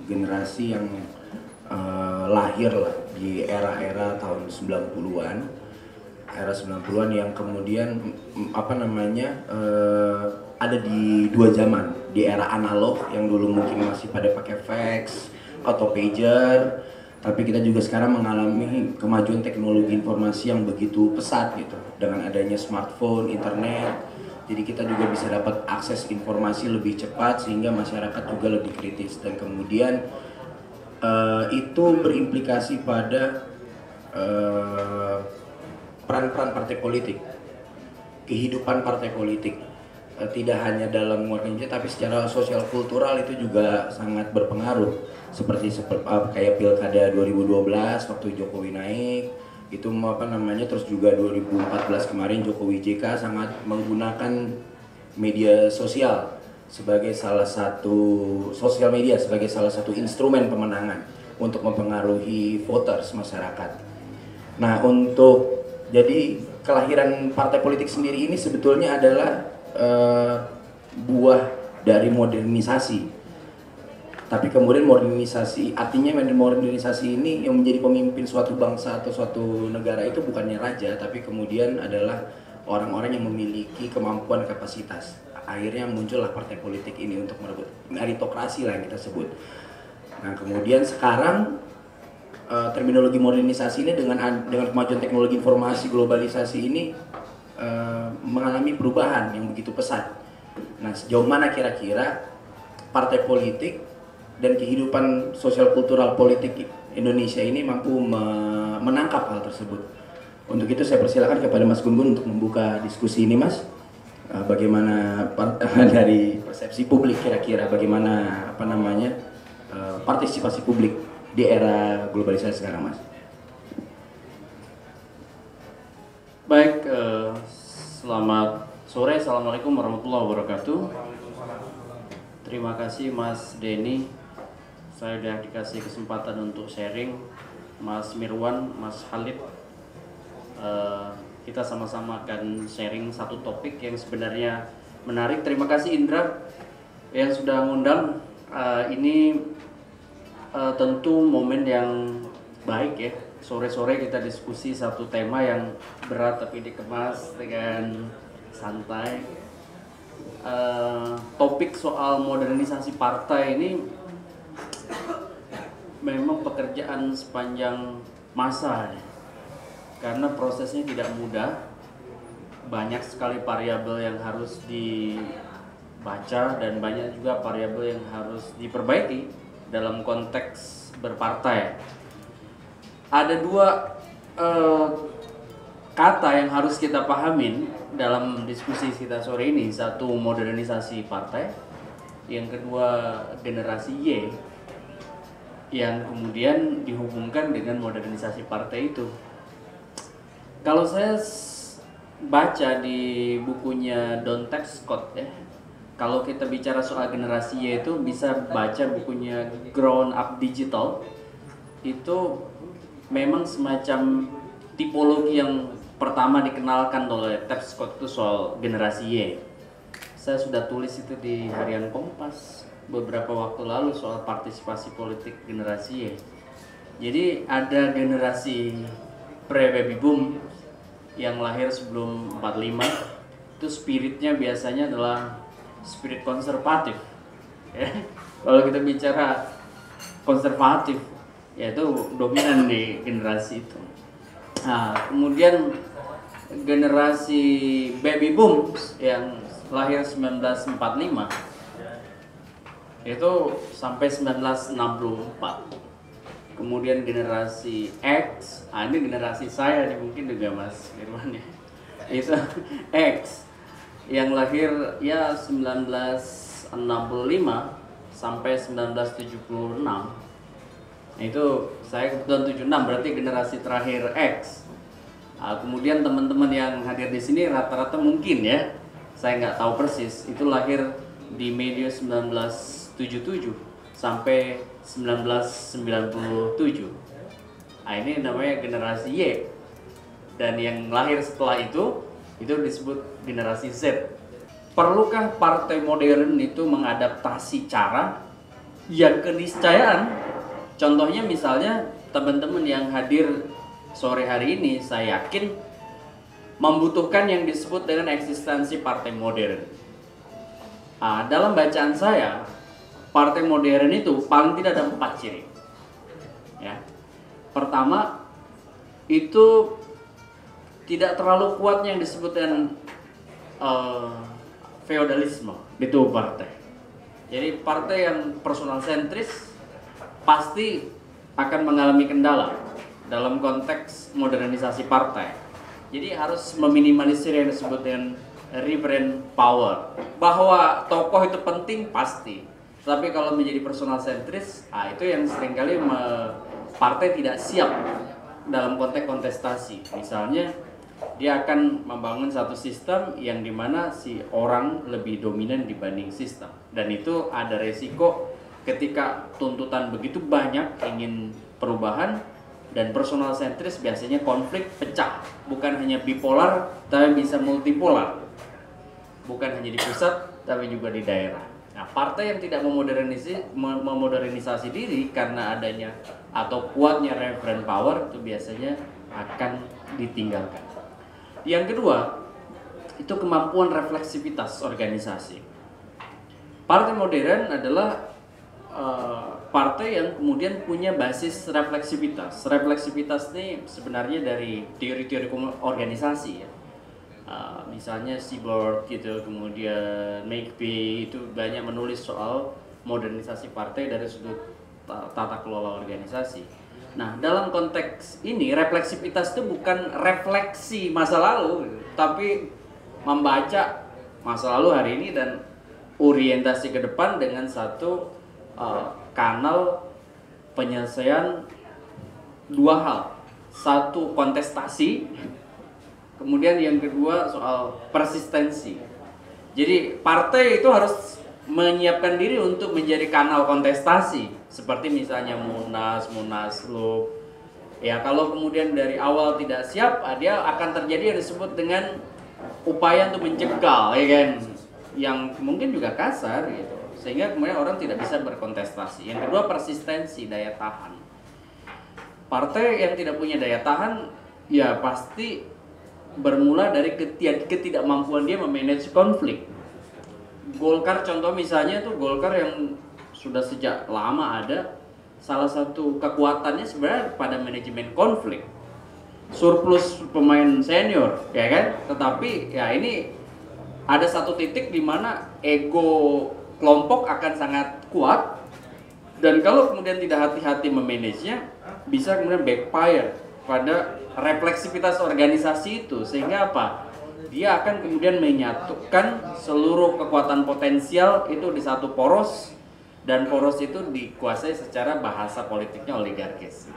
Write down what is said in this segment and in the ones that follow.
generasi yang lahir lah di era-era tahun 90-an. Era 90-an yang kemudian ada di dua zaman, di era analog yang dulu mungkin masih pada pakai fax atau pager, tapi kita juga sekarang mengalami kemajuan teknologi informasi yang begitu pesat gitu, dengan adanya smartphone, internet. Jadi kita juga bisa dapat akses informasi lebih cepat sehingga masyarakat juga lebih kritis, dan kemudian itu berimplikasi pada peran-peran partai politik, kehidupan partai politik, tidak hanya dalam warga Indonesia tapi secara sosial kultural itu juga sangat berpengaruh, seperti kayak Pilkada 2012 waktu Jokowi naik itu terus juga 2014 kemarin Jokowi JK sangat menggunakan media sosial sebagai salah satu instrumen pemenangan untuk mempengaruhi voters masyarakat. Nah, jadi kelahiran partai politik sendiri ini sebetulnya adalah buah dari modernisasi. Tapi kemudian artinya modernisasi ini yang menjadi pemimpin suatu bangsa atau suatu negara itu bukannya raja, tapi kemudian adalah orang-orang yang memiliki kemampuan kapasitas. Akhirnya muncullah partai politik ini untuk merebut meritokrasi lah yang kita sebut. Nah, kemudian sekarang terminologi modernisasi ini dengan kemajuan teknologi informasi, globalisasi ini mengalami perubahan yang begitu pesat. Nah, sejauh mana kira-kira partai politik dan kehidupan sosial kultural politik Indonesia ini mampu menangkap hal tersebut? Untuk itu saya persilakan kepada Mas Gun-Gun untuk membuka diskusi ini, Mas. Bagaimana dari persepsi publik kira-kira bagaimana partisipasi publik di era globalisasi sekarang, Mas? Baik, selamat sore, assalamualaikum warahmatullahi wabarakatuh. Terima kasih Mas Denny, saya sudah dikasih kesempatan untuk sharing. Mas Mirwan, Mas Khalid, kita sama-sama akan sharing satu topik yang sebenarnya menarik. Terima kasih Indra yang sudah mengundang. Ini tentu momen yang baik ya, sore-sore kita diskusi satu tema yang berat tapi dikemas dengan santai. Topik soal modernisasi partai ini memang pekerjaan sepanjang masa ya, karena prosesnya tidak mudah, banyak sekali variabel yang harus dibaca dan banyak juga variabel yang harus diperbaiki dalam konteks berpartai. Ada dua kata yang harus kita pahamin dalam diskusi kita sore ini. Satu, modernisasi partai. Yang kedua, generasi Y, yang kemudian dihubungkan dengan modernisasi partai itu. Kalau saya baca di bukunya Don Scott ya, kalau kita bicara soal generasi Y itu bisa baca bukunya Grown Up Digital. Itu memang semacam tipologi yang pertama dikenalkan oleh Scott itu soal generasi Y. Saya sudah tulis itu di Harian Kompas beberapa waktu lalu soal partisipasi politik generasi Y. Jadi ada generasi pre-baby boom yang lahir sebelum 45, itu spiritnya biasanya adalah spirit konservatif ya. Kalau kita bicara konservatif, yaitu dominan di generasi itu. Nah, kemudian generasi baby boom yang lahir 1945 itu sampai 1964. Kemudian generasi X, ini generasi saya nih, mungkin juga Mas Irwan ya. Itu X yang lahir ya 1965 sampai 1976. Nah, itu saya kebetulan 76, berarti generasi terakhir X. Kemudian teman-teman yang hadir di sini rata-rata mungkin ya, saya nggak tahu persis, itu lahir di medio 1977 sampai 1997. Nah, ini namanya generasi Y. Dan yang lahir setelah itu disebut generasi Z. Perlukah partai modern itu mengadaptasi cara yang keniscayaan, contohnya misalnya teman-teman yang hadir sore hari ini, saya yakin membutuhkan yang disebut dengan eksistensi partai modern. Dalam bacaan saya, partai modern itu paling tidak ada 4 ciri. Ya. Pertama, itu tidak terlalu kuat yang disebut dengan feodalisme di tubuh partai. Jadi partai yang personal sentris pasti akan mengalami kendala dalam konteks modernisasi partai. Jadi harus meminimalisir yang disebut dengan reverent power. Bahwa tokoh itu penting pasti, tapi kalau menjadi personal sentris, itu yang seringkali partai tidak siap dalam konteks kontestasi. Misalnya dia akan membangun satu sistem yang dimana si orang lebih dominan dibanding sistem, dan itu ada resiko ketika tuntutan begitu banyak ingin perubahan, dan personal sentris biasanya konflik pecah, bukan hanya bipolar tapi bisa multipolar, bukan hanya di pusat tapi juga di daerah. Nah, partai yang tidak memodernisasi diri karena adanya atau kuatnya referent power itu biasanya akan ditinggalkan. Yang kedua, itu kemampuan refleksivitas organisasi. Partai modern adalah partai yang kemudian punya basis refleksivitas. Refleksivitas ini sebenarnya dari teori-teori organisasi ya. Misalnya Seaborg gitu, kemudian McPhee itu banyak menulis soal modernisasi partai dari sudut tata kelola organisasi. Nah, dalam konteks ini refleksivitas itu bukan refleksi masa lalu, tapi membaca masa lalu hari ini dan orientasi ke depan dengan satu kanal penyelesaian dua hal. Satu, kontestasi, kemudian yang kedua soal persistensi. Jadi partai itu harus menyiapkan diri untuk menjadi kanal kontestasi, seperti misalnya Munas, Munaslup. Ya, kalau kemudian dari awal tidak siap, dia akan terjadi yang disebut dengan upaya untuk menjegal, ya kan, yang mungkin juga kasar gitu, sehingga kemudian orang tidak bisa berkontestasi. Yang kedua, persistensi, daya tahan. Partai yang tidak punya daya tahan, ya pasti bermula dari ketidakmampuan dia memanage konflik. Golkar contoh misalnya tuh, Golkar yang sudah sejak lama ada, salah satu kekuatannya sebenarnya pada manajemen konflik. Surplus pemain senior, ya kan? Tetapi ya ini ada satu titik di mana ego kelompok akan sangat kuat, dan kalau kemudian tidak hati-hati memanagenya, bisa kemudian backfire pada refleksivitas organisasi itu, sehingga apa? Dia akan kemudian menyatukan seluruh kekuatan potensial itu di satu poros, dan poros itu dikuasai secara bahasa politiknya oligarkis.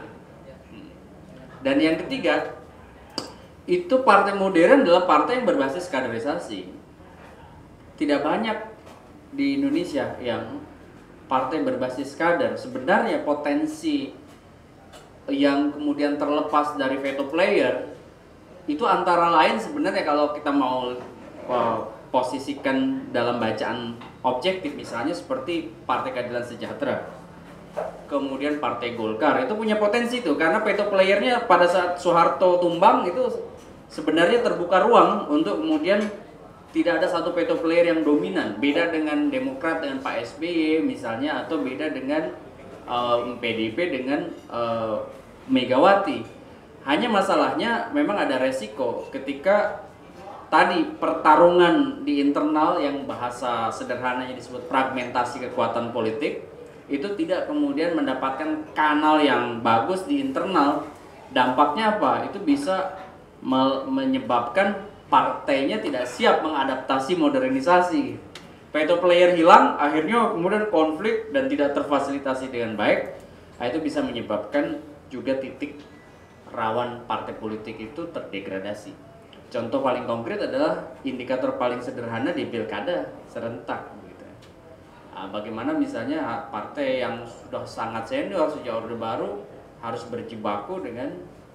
Dan yang ketiga, itu partai modern adalah partai yang berbasis kaderisasi. Tidak banyak di Indonesia yang partai berbasis kader. Sebenarnya potensi yang kemudian terlepas dari veto player itu antara lain sebenarnya kalau kita mau posisikan dalam bacaan objektif, misalnya seperti Partai Keadilan Sejahtera, kemudian Partai Golkar, itu punya potensi itu karena veto playernya pada saat Soeharto tumbang itu sebenarnya terbuka ruang untuk kemudian tidak ada satu veto player yang dominan. Beda dengan Demokrat dengan Pak SBY misalnya, atau beda dengan PDIP dengan Megawati. Hanya masalahnya memang ada resiko ketika tadi pertarungan di internal yang bahasa sederhananya disebut fragmentasi kekuatan politik itu tidak kemudian mendapatkan kanal yang bagus di internal. Dampaknya apa? Itu bisa menyebabkan partainya tidak siap mengadaptasi modernisasi. Veto player hilang, akhirnya kemudian konflik dan tidak terfasilitasi dengan baik. Nah, itu bisa menyebabkan juga titik rawan partai politik itu terdegradasi. Contoh paling konkret adalah indikator paling sederhana di pilkada serentak. Gitu. Nah, bagaimana misalnya partai yang sudah sangat senior sejak Orde Baru harus berjibaku dengan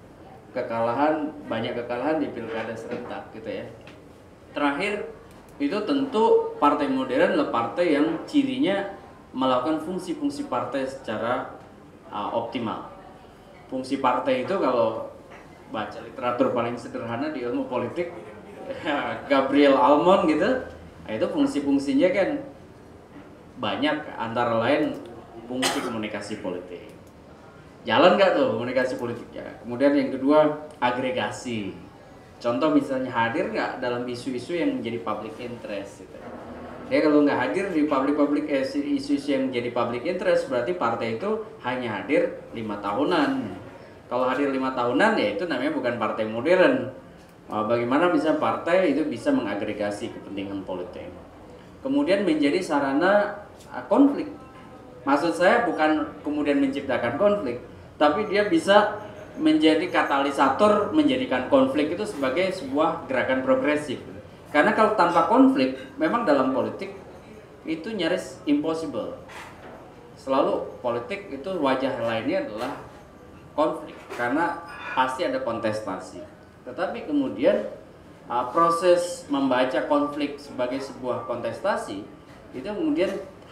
banyak kekalahan di pilkada serentak, gitu ya. Terakhir, itu tentu partai modern adalah partai yang cirinya melakukan fungsi-fungsi partai secara optimal. Fungsi partai itu kalau baca literatur paling sederhana di ilmu politik, Gabriel Almond gitu, nah itu fungsi-fungsinya kan banyak, antara lain fungsi komunikasi politik. Jalan nggak tuh komunikasi politiknya? Kemudian yang kedua, agregasi. Contoh misalnya hadir nggak dalam isu-isu yang menjadi public interest gitu. Dia kalau nggak hadir di isu-isu yang menjadi public interest, berarti partai itu hanya hadir 5 tahunan. Kalau hadir 5 tahunan, ya itu namanya bukan partai modern. Bagaimana bisa partai itu bisa mengagregasi kepentingan politik. Kemudian menjadi sarana konflik. Maksud saya bukan kemudian menciptakan konflik, tapi dia bisa menjadi katalisator, menjadikan konflik itu sebagai sebuah gerakan progresif. Karena kalau tanpa konflik, memang dalam politik itu nyaris impossible. Selalu politik itu wajah lainnya adalah konflik, karena pasti ada kontestasi. Tetapi kemudian proses membaca konflik sebagai sebuah kontestasi itu kemudian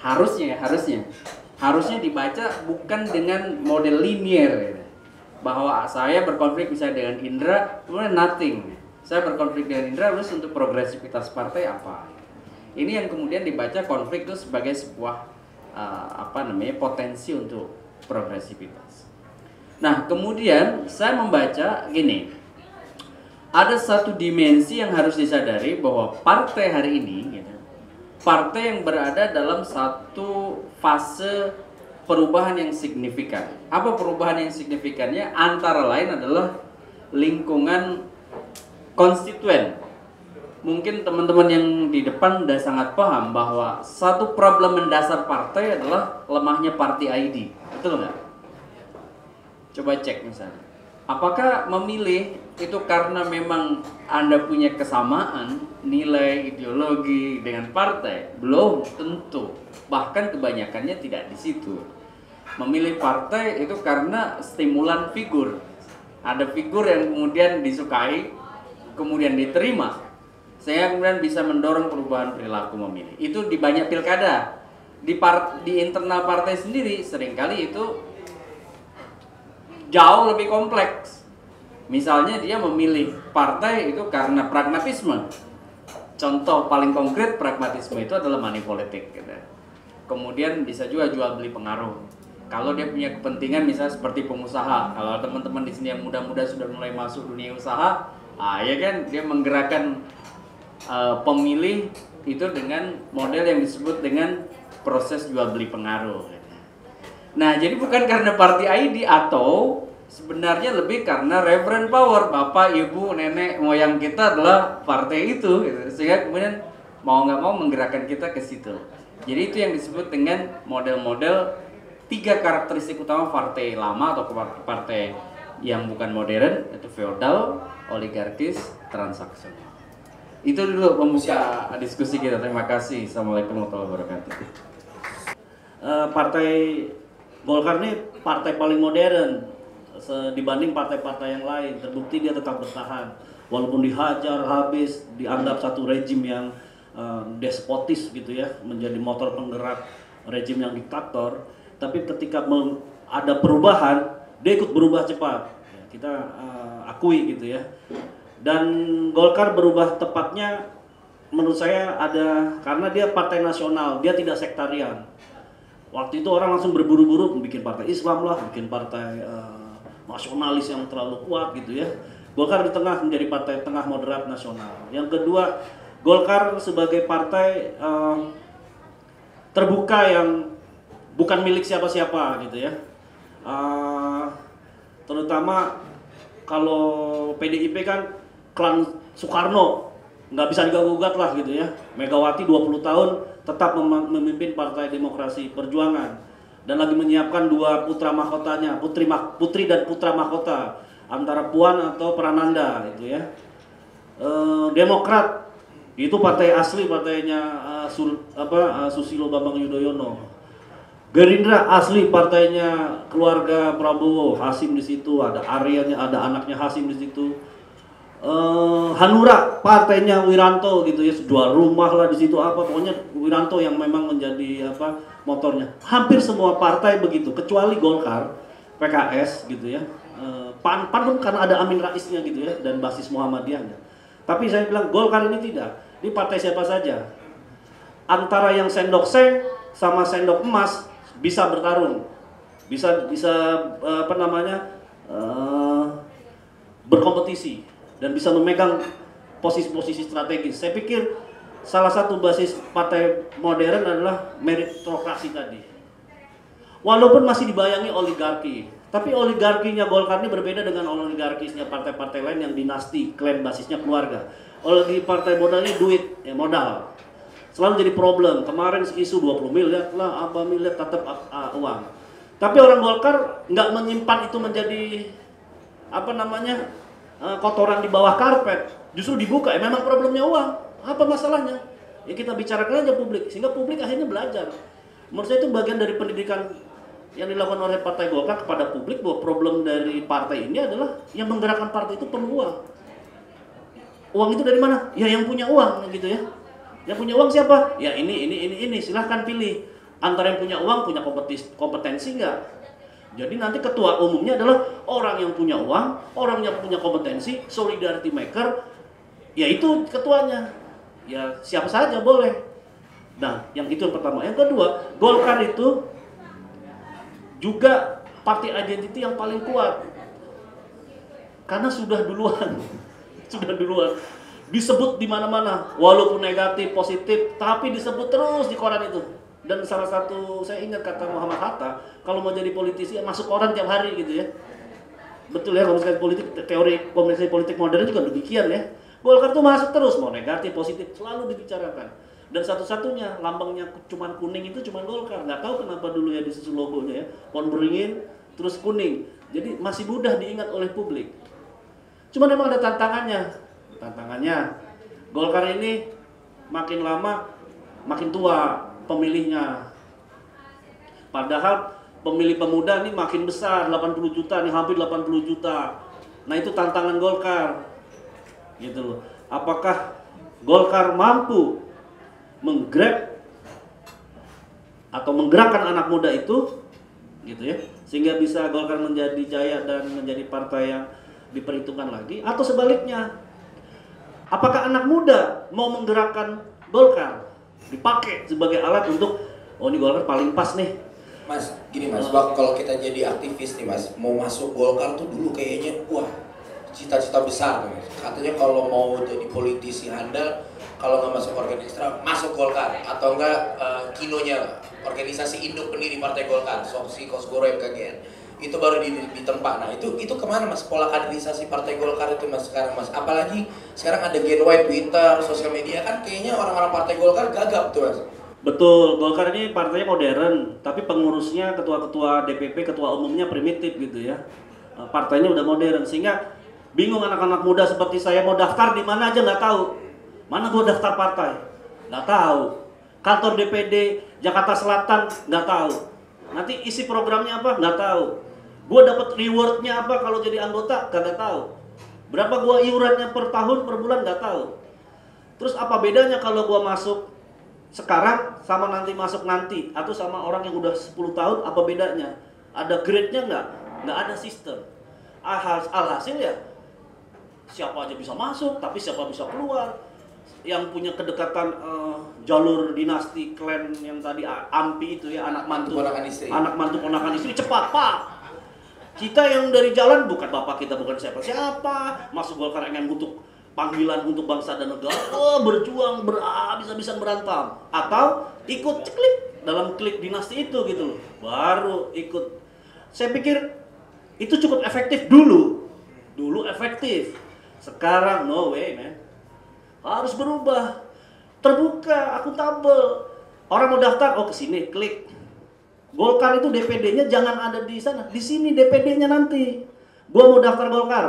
harusnya dibaca bukan dengan model linier, bahwa saya berkonflik misalnya dengan Indra, kemudian nothing. Saya berkonflik dengan Indra, terus untuk progresivitas partai apa? Ini yang kemudian dibaca konflik itu sebagai sebuah potensi untuk progresivitas. Nah, kemudian saya membaca gini, ada satu dimensi yang harus disadari bahwa partai hari ini, partai yang berada dalam satu fase perubahan yang signifikan. Apa perubahan yang signifikannya? Antara lain adalah lingkungan konstituen. Mungkin teman-teman yang di depan sudah sangat paham bahwa satu problem mendasar partai adalah lemahnya party ID. Betul nggak? Coba cek misalnya. Apakah memilih itu karena memang Anda punya kesamaan nilai ideologi dengan partai? Belum tentu. Bahkan kebanyakannya tidak di situ. Memilih partai itu karena stimulan figur. Ada figur yang kemudian disukai, kemudian diterima, saya kemudian bisa mendorong perubahan perilaku memilih. Itu di banyak pilkada. Di internal partai sendiri seringkali itu jauh lebih kompleks. Misalnya dia memilih partai itu karena pragmatisme. Contoh paling konkret pragmatisme itu adalah money politik gitu. Kemudian bisa juga jual beli pengaruh. Kalau dia punya kepentingan misalnya seperti pengusaha. Kalau teman-teman di sini yang muda-muda sudah mulai masuk dunia usaha, ya kan dia menggerakkan pemilih itu dengan model yang disebut dengan proses jual beli pengaruh. Nah, jadi bukan karena party ID atau sebenarnya lebih karena reference power, bapak, ibu, nenek, moyang kita adalah partai itu, gitu. Sehingga kemudian mau nggak mau menggerakkan kita ke situ. Jadi itu yang disebut dengan model-model 3 karakteristik utama partai lama atau partai yang bukan modern, itu feodal, oligarkis, transaksional. Itu dulu pembuka diskusi kita. Terima kasih. Assalamualaikum warahmatullahi wabarakatuh. Partai Golkar ini partai paling modern dibanding partai-partai yang lain. Terbukti dia tetap bertahan walaupun dihajar habis, dianggap satu rejim yang despotis gitu ya, menjadi motor penggerak rejim yang diktator. Tapi ketika ada perubahan, dia ikut berubah cepat. Kita akui gitu ya. Dan Golkar berubah tepatnya menurut saya ada karena dia partai nasional, dia tidak sektarian. Waktu itu orang langsung berburu-buru bikin partai Islam lah, bikin partai nasionalis yang terlalu kuat gitu ya. Golkar di tengah menjadi partai tengah moderat nasional. Yang kedua, Golkar sebagai partai terbuka yang bukan milik siapa-siapa gitu ya. Terutama kalau PDIP kan klan Soekarno, nggak bisa diganggu-gugat lah gitu ya. Megawati 20 tahun tetap memimpin Partai Demokrasi Perjuangan dan lagi menyiapkan 2 putra mahkotanya, putri dan putra mahkota antara Puan atau Prananda gitu ya. Demokrat itu partai asli, partainya Susilo Bambang Yudhoyono. Gerindra asli partainya keluarga Prabowo, Hasim di situ, ada Aryanya, ada anaknya Hasim di situ. Hanura partainya Wiranto gitu ya, jual rumah lah di situ apa, pokoknya Wiranto yang memang menjadi apa motornya. Hampir semua partai begitu, kecuali Golkar, PKS gitu ya. PAN pun karena ada Amin Raisnya gitu ya dan basis Muhammadiyahnya. Tapi saya bilang Golkar ini tidak. Ini partai siapa saja. Antara yang sendok seng sama sendok emas bisa bertarung. Bisa apa namanya? Berkompetisi dan bisa memegang posisi-posisi strategis. Saya pikir salah satu basis partai modern adalah meritokrasi tadi. Walaupun masih dibayangi oligarki, tapi oligarkinya Golkar ini berbeda dengan oligarkisnya partai-partai lain yang dinasti, klan basisnya keluarga. Oligarki partai modal ini duit, ya modal. Selalu jadi problem. Kemarin isu 20 miliar lah, apa miliar tetap uang. Tapi orang Golkar nggak menyimpan itu menjadi apa namanya kotoran di bawah karpet. Justru dibuka. Memang problemnya uang. Apa masalahnya? Ya kita bicarakan aja publik, sehingga publik akhirnya belajar. Menurut saya itu bagian dari pendidikan yang dilakukan oleh Partai Golkar kepada publik bahwa problem dari partai ini adalah yang menggerakkan partai itu perlu uang. Uang itu dari mana? Ya yang punya uang gitu ya. Yang punya uang siapa? Ya ini. Silahkan pilih. Antara yang punya uang, punya kompetensi nggak? Jadi nanti ketua umumnya adalah orang yang punya uang, orang yang punya kompetensi, solidarity maker, ya itu ketuanya. Ya siapa saja boleh. Nah, yang itu yang pertama. Yang kedua, Golkar itu juga party identity yang paling kuat. Karena sudah duluan. Disebut di mana-mana, walaupun negatif, positif, tapi disebut terus di koran itu. Dan salah satu, saya ingat kata Muhammad Hatta, kalau mau jadi politisi, masuk koran tiap hari gitu ya. Betul ya, komunikasi politik, teori komunikasi politik modern juga demikian ya. Golkar tuh masuk terus, mau negatif, positif, selalu dibicarakan. Dan satu-satunya, lambangnya cuman kuning itu cuman Golkar. Nggak tahu kenapa dulu ya disusul logonya ya, pohon beringin, terus kuning. Jadi masih mudah diingat oleh publik. Cuman memang ada tantangannya. Golkar ini makin lama makin tua pemilihnya. Padahal pemilih pemuda ini makin besar, 80 juta nih, hampir 80 juta. Nah, itu tantangan Golkar. Gitu loh. Apakah Golkar mampu menggrab atau menggerakkan anak muda itu gitu ya, sehingga bisa Golkar menjadi jaya dan menjadi partai yang diperhitungkan lagi, atau sebaliknya, apakah anak muda mau menggerakkan Golkar dipakai sebagai alat untuk oh ini Golkar paling pas nih. Mas, gini Mas, kalau kita jadi aktivis nih Mas, mau masuk Golkar tuh dulu kayaknya wah cita-cita besar Mas. Katanya kalau mau jadi politisi handal, kalau nggak masuk organisasi masuk Golkar, atau enggak kinonya organisasi induk pendiri Partai Golkar, Soksi Kosgoro MKGN, itu baru ditempa. Nah itu kemana Mas pola kaderisasi Partai Golkar itu Mas sekarang Mas? Apalagi sekarang ada Gen Y, Twitter, sosial media, kan kayaknya orang-orang Partai Golkar gagap tuh Mas. Betul, Golkar ini partainya modern, tapi pengurusnya, ketua-ketua DPP, ketua umumnya primitif gitu ya. Partainya udah modern, sehingga bingung anak-anak muda seperti saya mau daftar di mana aja nggak tahu. Mana gue daftar partai? Nggak tahu. Kantor DPD Jakarta Selatan nggak tahu. Nanti isi programnya apa? Nggak tahu. Gue dapat rewardnya apa kalau jadi anggota? Nggak tahu. Berapa gue iurannya per tahun, per bulan? Nggak tahu. Terus apa bedanya kalau gue masuk sekarang sama nanti masuk nanti, atau sama orang yang udah 10 tahun, apa bedanya? Ada grade-nya nggak? Nggak ada sistem. Alhasil ya siapa aja bisa masuk, tapi siapa bisa keluar. Yang punya kedekatan jalur dinasti klan yang tadi AMPI itu ya, anak mantu ponakan istri cepat Pak. Kita yang dari jalan bukan bapak kita, bukan siapa-siapa, masuk Golkar ingin untuk panggilan untuk bangsa dan negara, berjuang habis-habisan berantam, atau ikut ceklik dalam klik dinasti itu gitu loh, baru ikut. Saya pikir itu cukup efektif dulu efektif. Sekarang no way man, harus berubah, terbuka, akuntabel. Orang mau daftar, oh kesini klik. Golkar itu DPD-nya jangan ada di sana, di sini DPD-nya nanti. Gua mau daftar Golkar,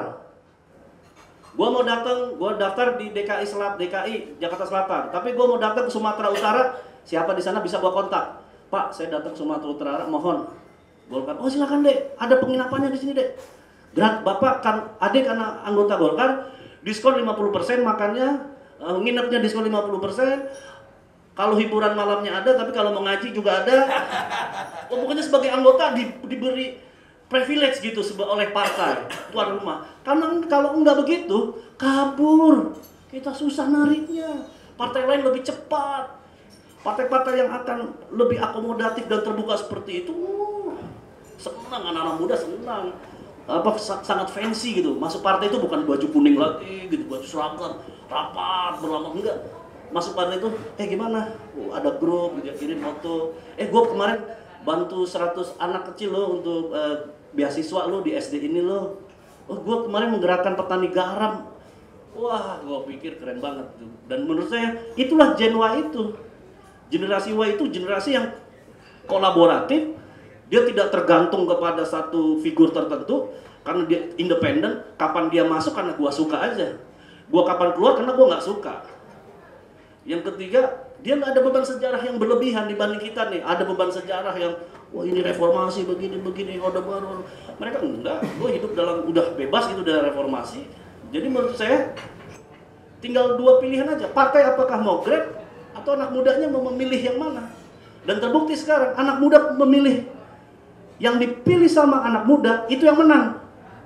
gua daftar di DKI Jakarta Selatan, tapi gua mau daftar ke Sumatera Utara. Siapa di sana bisa gua kontak? Pak, saya datang ke Sumatera Utara, mohon Golkar. Oh silakan dek, ada penginapannya di sini dek. Bapak kan adik anak anggota Golkar, diskon 50%, makannya nginepnya diskon 50%. Kalau hiburan malamnya ada, tapi kalau mau ngaji juga ada. Oh, pokoknya sebagai anggota diberi privilege gitu oleh partai tuan rumah. Karena kalau enggak begitu, kabur. Kita susah nariknya. Partai lain lebih cepat. Partai-partai yang akan lebih akomodatif dan terbuka seperti itu, senang, anak-anak muda senang. Sangat fancy gitu. Masuk partai itu bukan baju kuning lagi gitu, baju seragam, rapat, berlama, enggak. Masuk partai itu, gimana? Ada grup, gitu, kirim foto. Gue kemarin bantu 100 anak kecil lo untuk beasiswa lo di SD ini lo. Gue kemarin menggerakkan petani garam. Wah, gue pikir keren banget tuh. Dan menurut saya itulah Gen Y itu. Generasi Y itu generasi yang kolaboratif. Dia tidak tergantung kepada satu figur tertentu karena dia independen. Kapan dia masuk karena gue suka aja. Gue kapan keluar karena gue nggak suka. Yang ketiga, dia nggak ada beban sejarah yang berlebihan dibanding kita nih. Ada beban sejarah yang, wah ini reformasi begini, Orde Baru. Mereka enggak, gue hidup dalam, udah bebas gitu dari reformasi. Jadi menurut saya, tinggal dua pilihan aja. Partai apakah mau Grab, atau anak mudanya mau memilih yang mana. Dan terbukti sekarang, anak muda memilih. Yang dipilih sama anak muda, itu yang menang.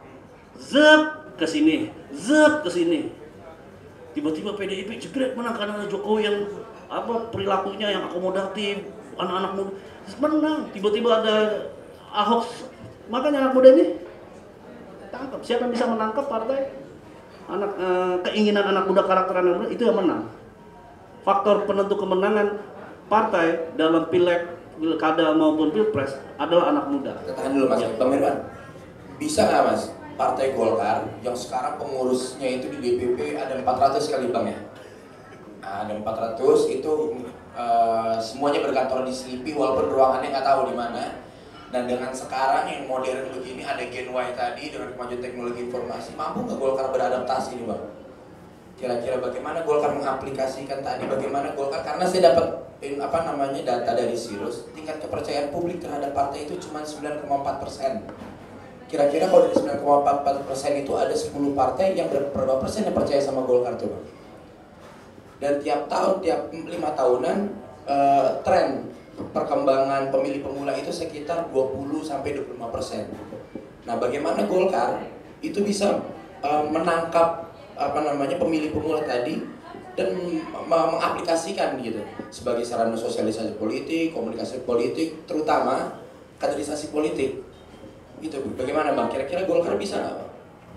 Zep ke sini, zep ke sini. Tiba-tiba PDIP jegret menang karena ada Jokowi yang perilakunya yang akomodatif, anak-anak muda menang. Tiba-tiba ada Ahok, makanya anak muda ini tangkap. Siapa yang bisa menangkap partai? Keinginan anak muda, karakter anak muda itu yang menang. Faktor penentu kemenangan partai dalam pileg, pilkada maupun pilpres adalah anak muda. Tahan dulu Mas, Bang Mirwan. Bisa nggak Mas? Partai Golkar yang sekarang pengurusnya itu di DPP ada 400 kali Bang ya. Ada 400 itu semuanya berkantor di Selipi walaupun ruangannya nggak tahu di mana. Dan dengan sekarang yang modern begini ada Gen Y tadi dengan kemajuan teknologi informasi, mampu nggak Golkar beradaptasi nih Bang? Kira-kira bagaimana Golkar mengaplikasikan tadi, bagaimana Golkar, karena saya dapat data dari Sirus, tingkat kepercayaan publik terhadap partai itu cuma 9,4%. Kira-kira kalau dari 9,4% itu ada 10 partai yang berapa persen yang percaya sama Golkar tuh Bang? Dan tiap tahun, tiap 5 tahunan tren perkembangan pemilih pemula itu sekitar 20-25%. Nah, bagaimana Golkar itu bisa menangkap pemilih pemula tadi dan mengaplikasikan gitu sebagai sarana sosialisasi politik, komunikasi politik, terutama kaderisasi politik. Gitu, bagaimana Bang? Kira-kira Golkar bisa nggak Bang?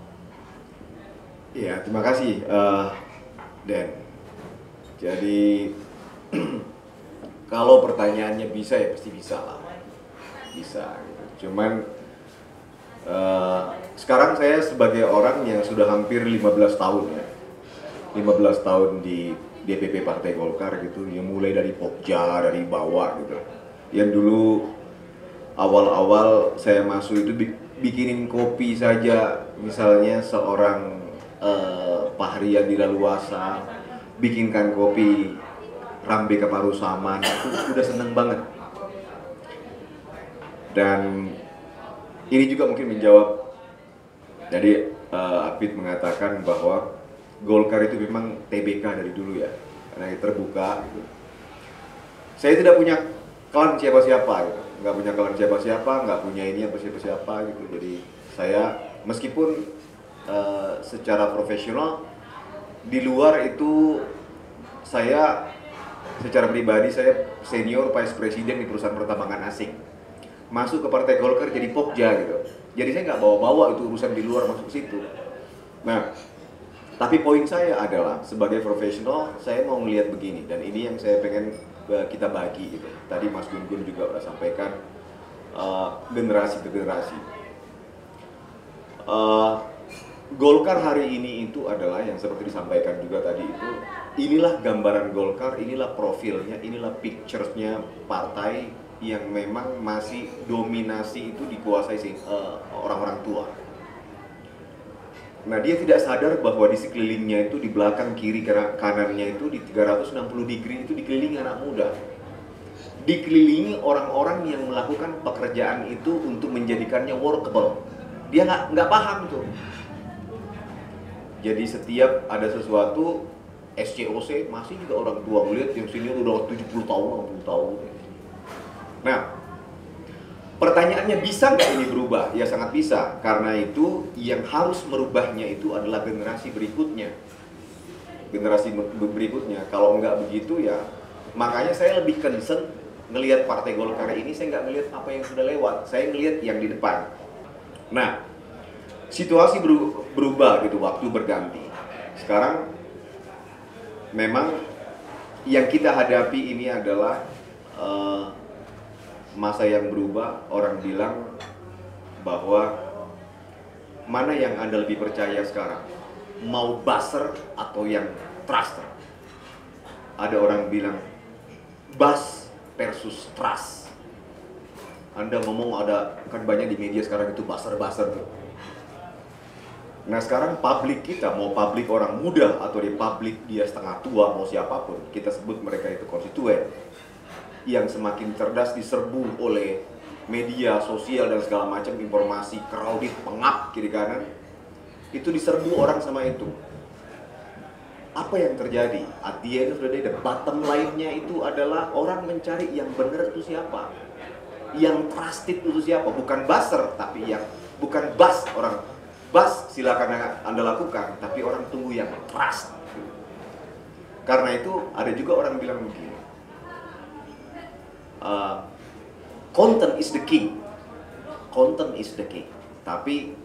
Iya, terima kasih Dan. Jadi kalau pertanyaannya bisa ya pasti bisa lah, bisa. Gitu. Cuman sekarang saya sebagai orang yang sudah hampir 15 tahun ya, 15 tahun di DPP Partai Golkar gitu, yang mulai dari Pokja, dari bawah gitu, yang dulu awal-awal saya masuk itu bikinin kopi saja, misalnya seorang Pahrian di Laluasa bikinkan kopi Rambe Keparusaman, itu udah seneng banget. Dan ini juga mungkin menjawab, jadi Apit mengatakan bahwa Golkar itu memang TBK dari dulu ya, karena terbuka gitu. Saya tidak punya klan siapa-siapa gitu. Nggak punya klan siapa-siapa, nggak punya ini apa siapa-siapa gitu. Jadi saya meskipun secara profesional di luar itu saya secara pribadi saya senior vice president di perusahaan pertambangan asing, masuk ke Partai Golkar jadi Pokja gitu. Jadi saya nggak bawa-bawa itu urusan di luar masuk situ. Nah, tapi poin saya adalah sebagai profesional saya mau melihat begini, dan ini yang saya pengen kita bagi gitu. Tadi Mas Gun-Gun juga udah sampaikan generasi ke generasi. Golkar hari ini itu adalah yang seperti disampaikan juga tadi itu, inilah gambaran Golkar, inilah profilnya, inilah picture-nya partai yang memang masih dominasi itu dikuasai orang-orang tua. Nah, dia tidak sadar bahwa di sekelilingnya itu, di belakang kiri kanannya itu di 360 degree itu dikelilingi anak muda. Dikelilingi orang-orang yang melakukan pekerjaan itu untuk menjadikannya workable. Dia nggak paham tuh. Jadi setiap ada sesuatu SCOC masih juga orang tua melihat yang senior udah 70 tahun, 60 tahun. Nah, pertanyaannya bisa nggak ini berubah? Ya sangat bisa, karena itu yang harus merubahnya itu adalah generasi berikutnya. Generasi berikutnya, kalau nggak begitu ya, makanya saya lebih concern ngelihat Partai Golkar ini, saya nggak ngelihat apa yang sudah lewat, saya ngelihat yang di depan. Nah, situasi berubah gitu, waktu berganti. Sekarang memang yang kita hadapi ini adalah masa yang berubah. Orang bilang bahwa mana yang Anda lebih percaya sekarang, mau buzzer atau yang truster? Ada orang bilang buzz versus trust. Anda ngomong ada, kan banyak di media sekarang itu buzzer tuh. Nah sekarang publik kita, mau publik orang muda atau di publik dia setengah tua, mau siapapun, kita sebut mereka itu konstituen, yang semakin cerdas diserbu oleh media sosial dan segala macam informasi crowded, pengap kiri kanan, itu diserbu orang sama itu. Apa yang terjadi? At the end of the day, the bottom line-nya itu adalah orang mencari yang benar itu siapa, yang trusted itu siapa, bukan buzzer, tapi yang bukan buzz orang. Buzz silakan Anda lakukan, tapi orang tunggu yang trust. Karena itu ada juga orang bilang begini, content is the king, content is the king, tapi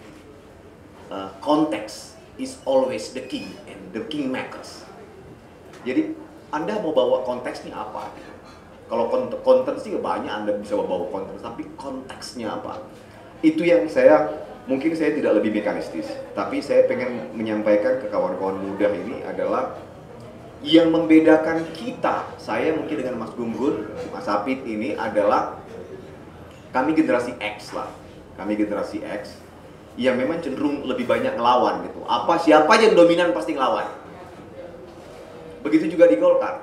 context is always the king and the king makers. Jadi Anda mau bawa konteksnya apa? Kalau konten sih banyak Anda bisa bawa konten, tapi konteksnya apa? Itu yang mungkin saya tidak lebih mekanistis, tapi saya pengen menyampaikan ke kawan-kawan muda ini adalah yang membedakan kita, saya mungkin dengan Mas Gunggun, Mas Apit ini adalah kami generasi X lah. Kami generasi X yang memang cenderung lebih banyak ngelawan gitu. Siapa yang dominan pasti ngelawan. Begitu juga di Golkar.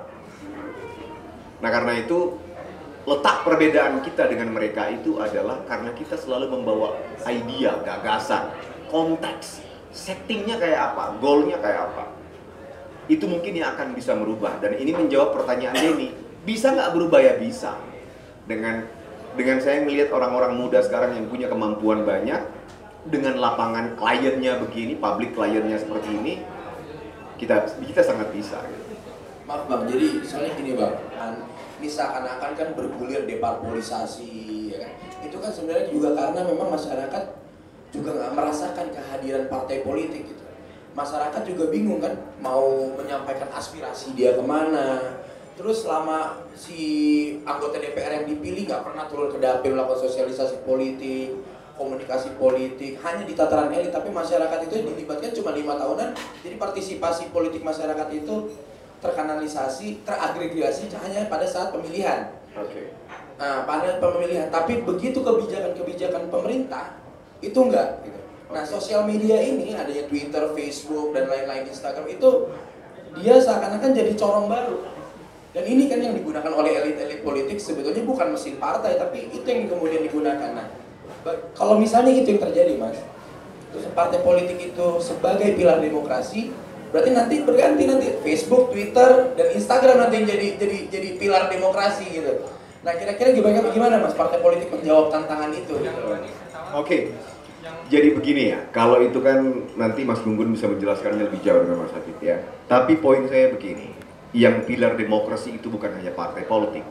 Nah karena itu letak perbedaan kita dengan mereka itu adalah karena kita selalu membawa ide, gagasan, konteks, settingnya kayak apa, goalnya kayak apa. Itu mungkin yang akan bisa merubah. Dan ini menjawab pertanyaan Denny, bisa nggak berubah? Ya bisa. Dengan saya melihat orang-orang muda sekarang yang punya kemampuan banyak, dengan lapangan kliennya begini, public kliennya seperti ini, kita sangat bisa. Maaf Bang, jadi misalnya gini Bang, ini seakan-akan kan bergulir deparpolisasi, ya kan? Itu kan sebenarnya juga karena memang masyarakat juga nggak merasakan kehadiran partai politik gitu. Masyarakat juga bingung kan, mau menyampaikan aspirasi dia kemana. Terus selama si anggota DPR yang dipilih nggak pernah turun ke dapil melakukan sosialisasi politik, komunikasi politik, hanya di tataran elit, tapi masyarakat itu dilibatkan cuma 5 tahunan. Jadi partisipasi politik masyarakat itu terkanalisasi, teragregasi hanya pada saat pemilihan. Nah, pada pemilihan. Tapi begitu kebijakan-kebijakan pemerintah itu enggak. Gitu. Nah, sosial media ini adanya Twitter, Facebook dan lain-lain, Instagram itu dia seakan-akan jadi corong baru. Dan ini kan yang digunakan oleh elit-elit politik sebetulnya bukan mesin partai, tapi itu yang kemudian digunakan. Nah, kalau misalnya itu yang terjadi, Mas, terus partai politik itu sebagai pilar demokrasi, berarti nanti berganti Facebook, Twitter, dan Instagram nanti yang jadi pilar demokrasi gitu. Nah kira-kira gimana Mas partai politik menjawab tantangan itu? Gitu? Oke. Jadi begini ya, kalau itu kan nanti Mas Gunggun bisa menjelaskannya lebih jauh dengan Mas Habib ya. Tapi poin saya begini, yang pilar demokrasi itu bukan hanya partai politik,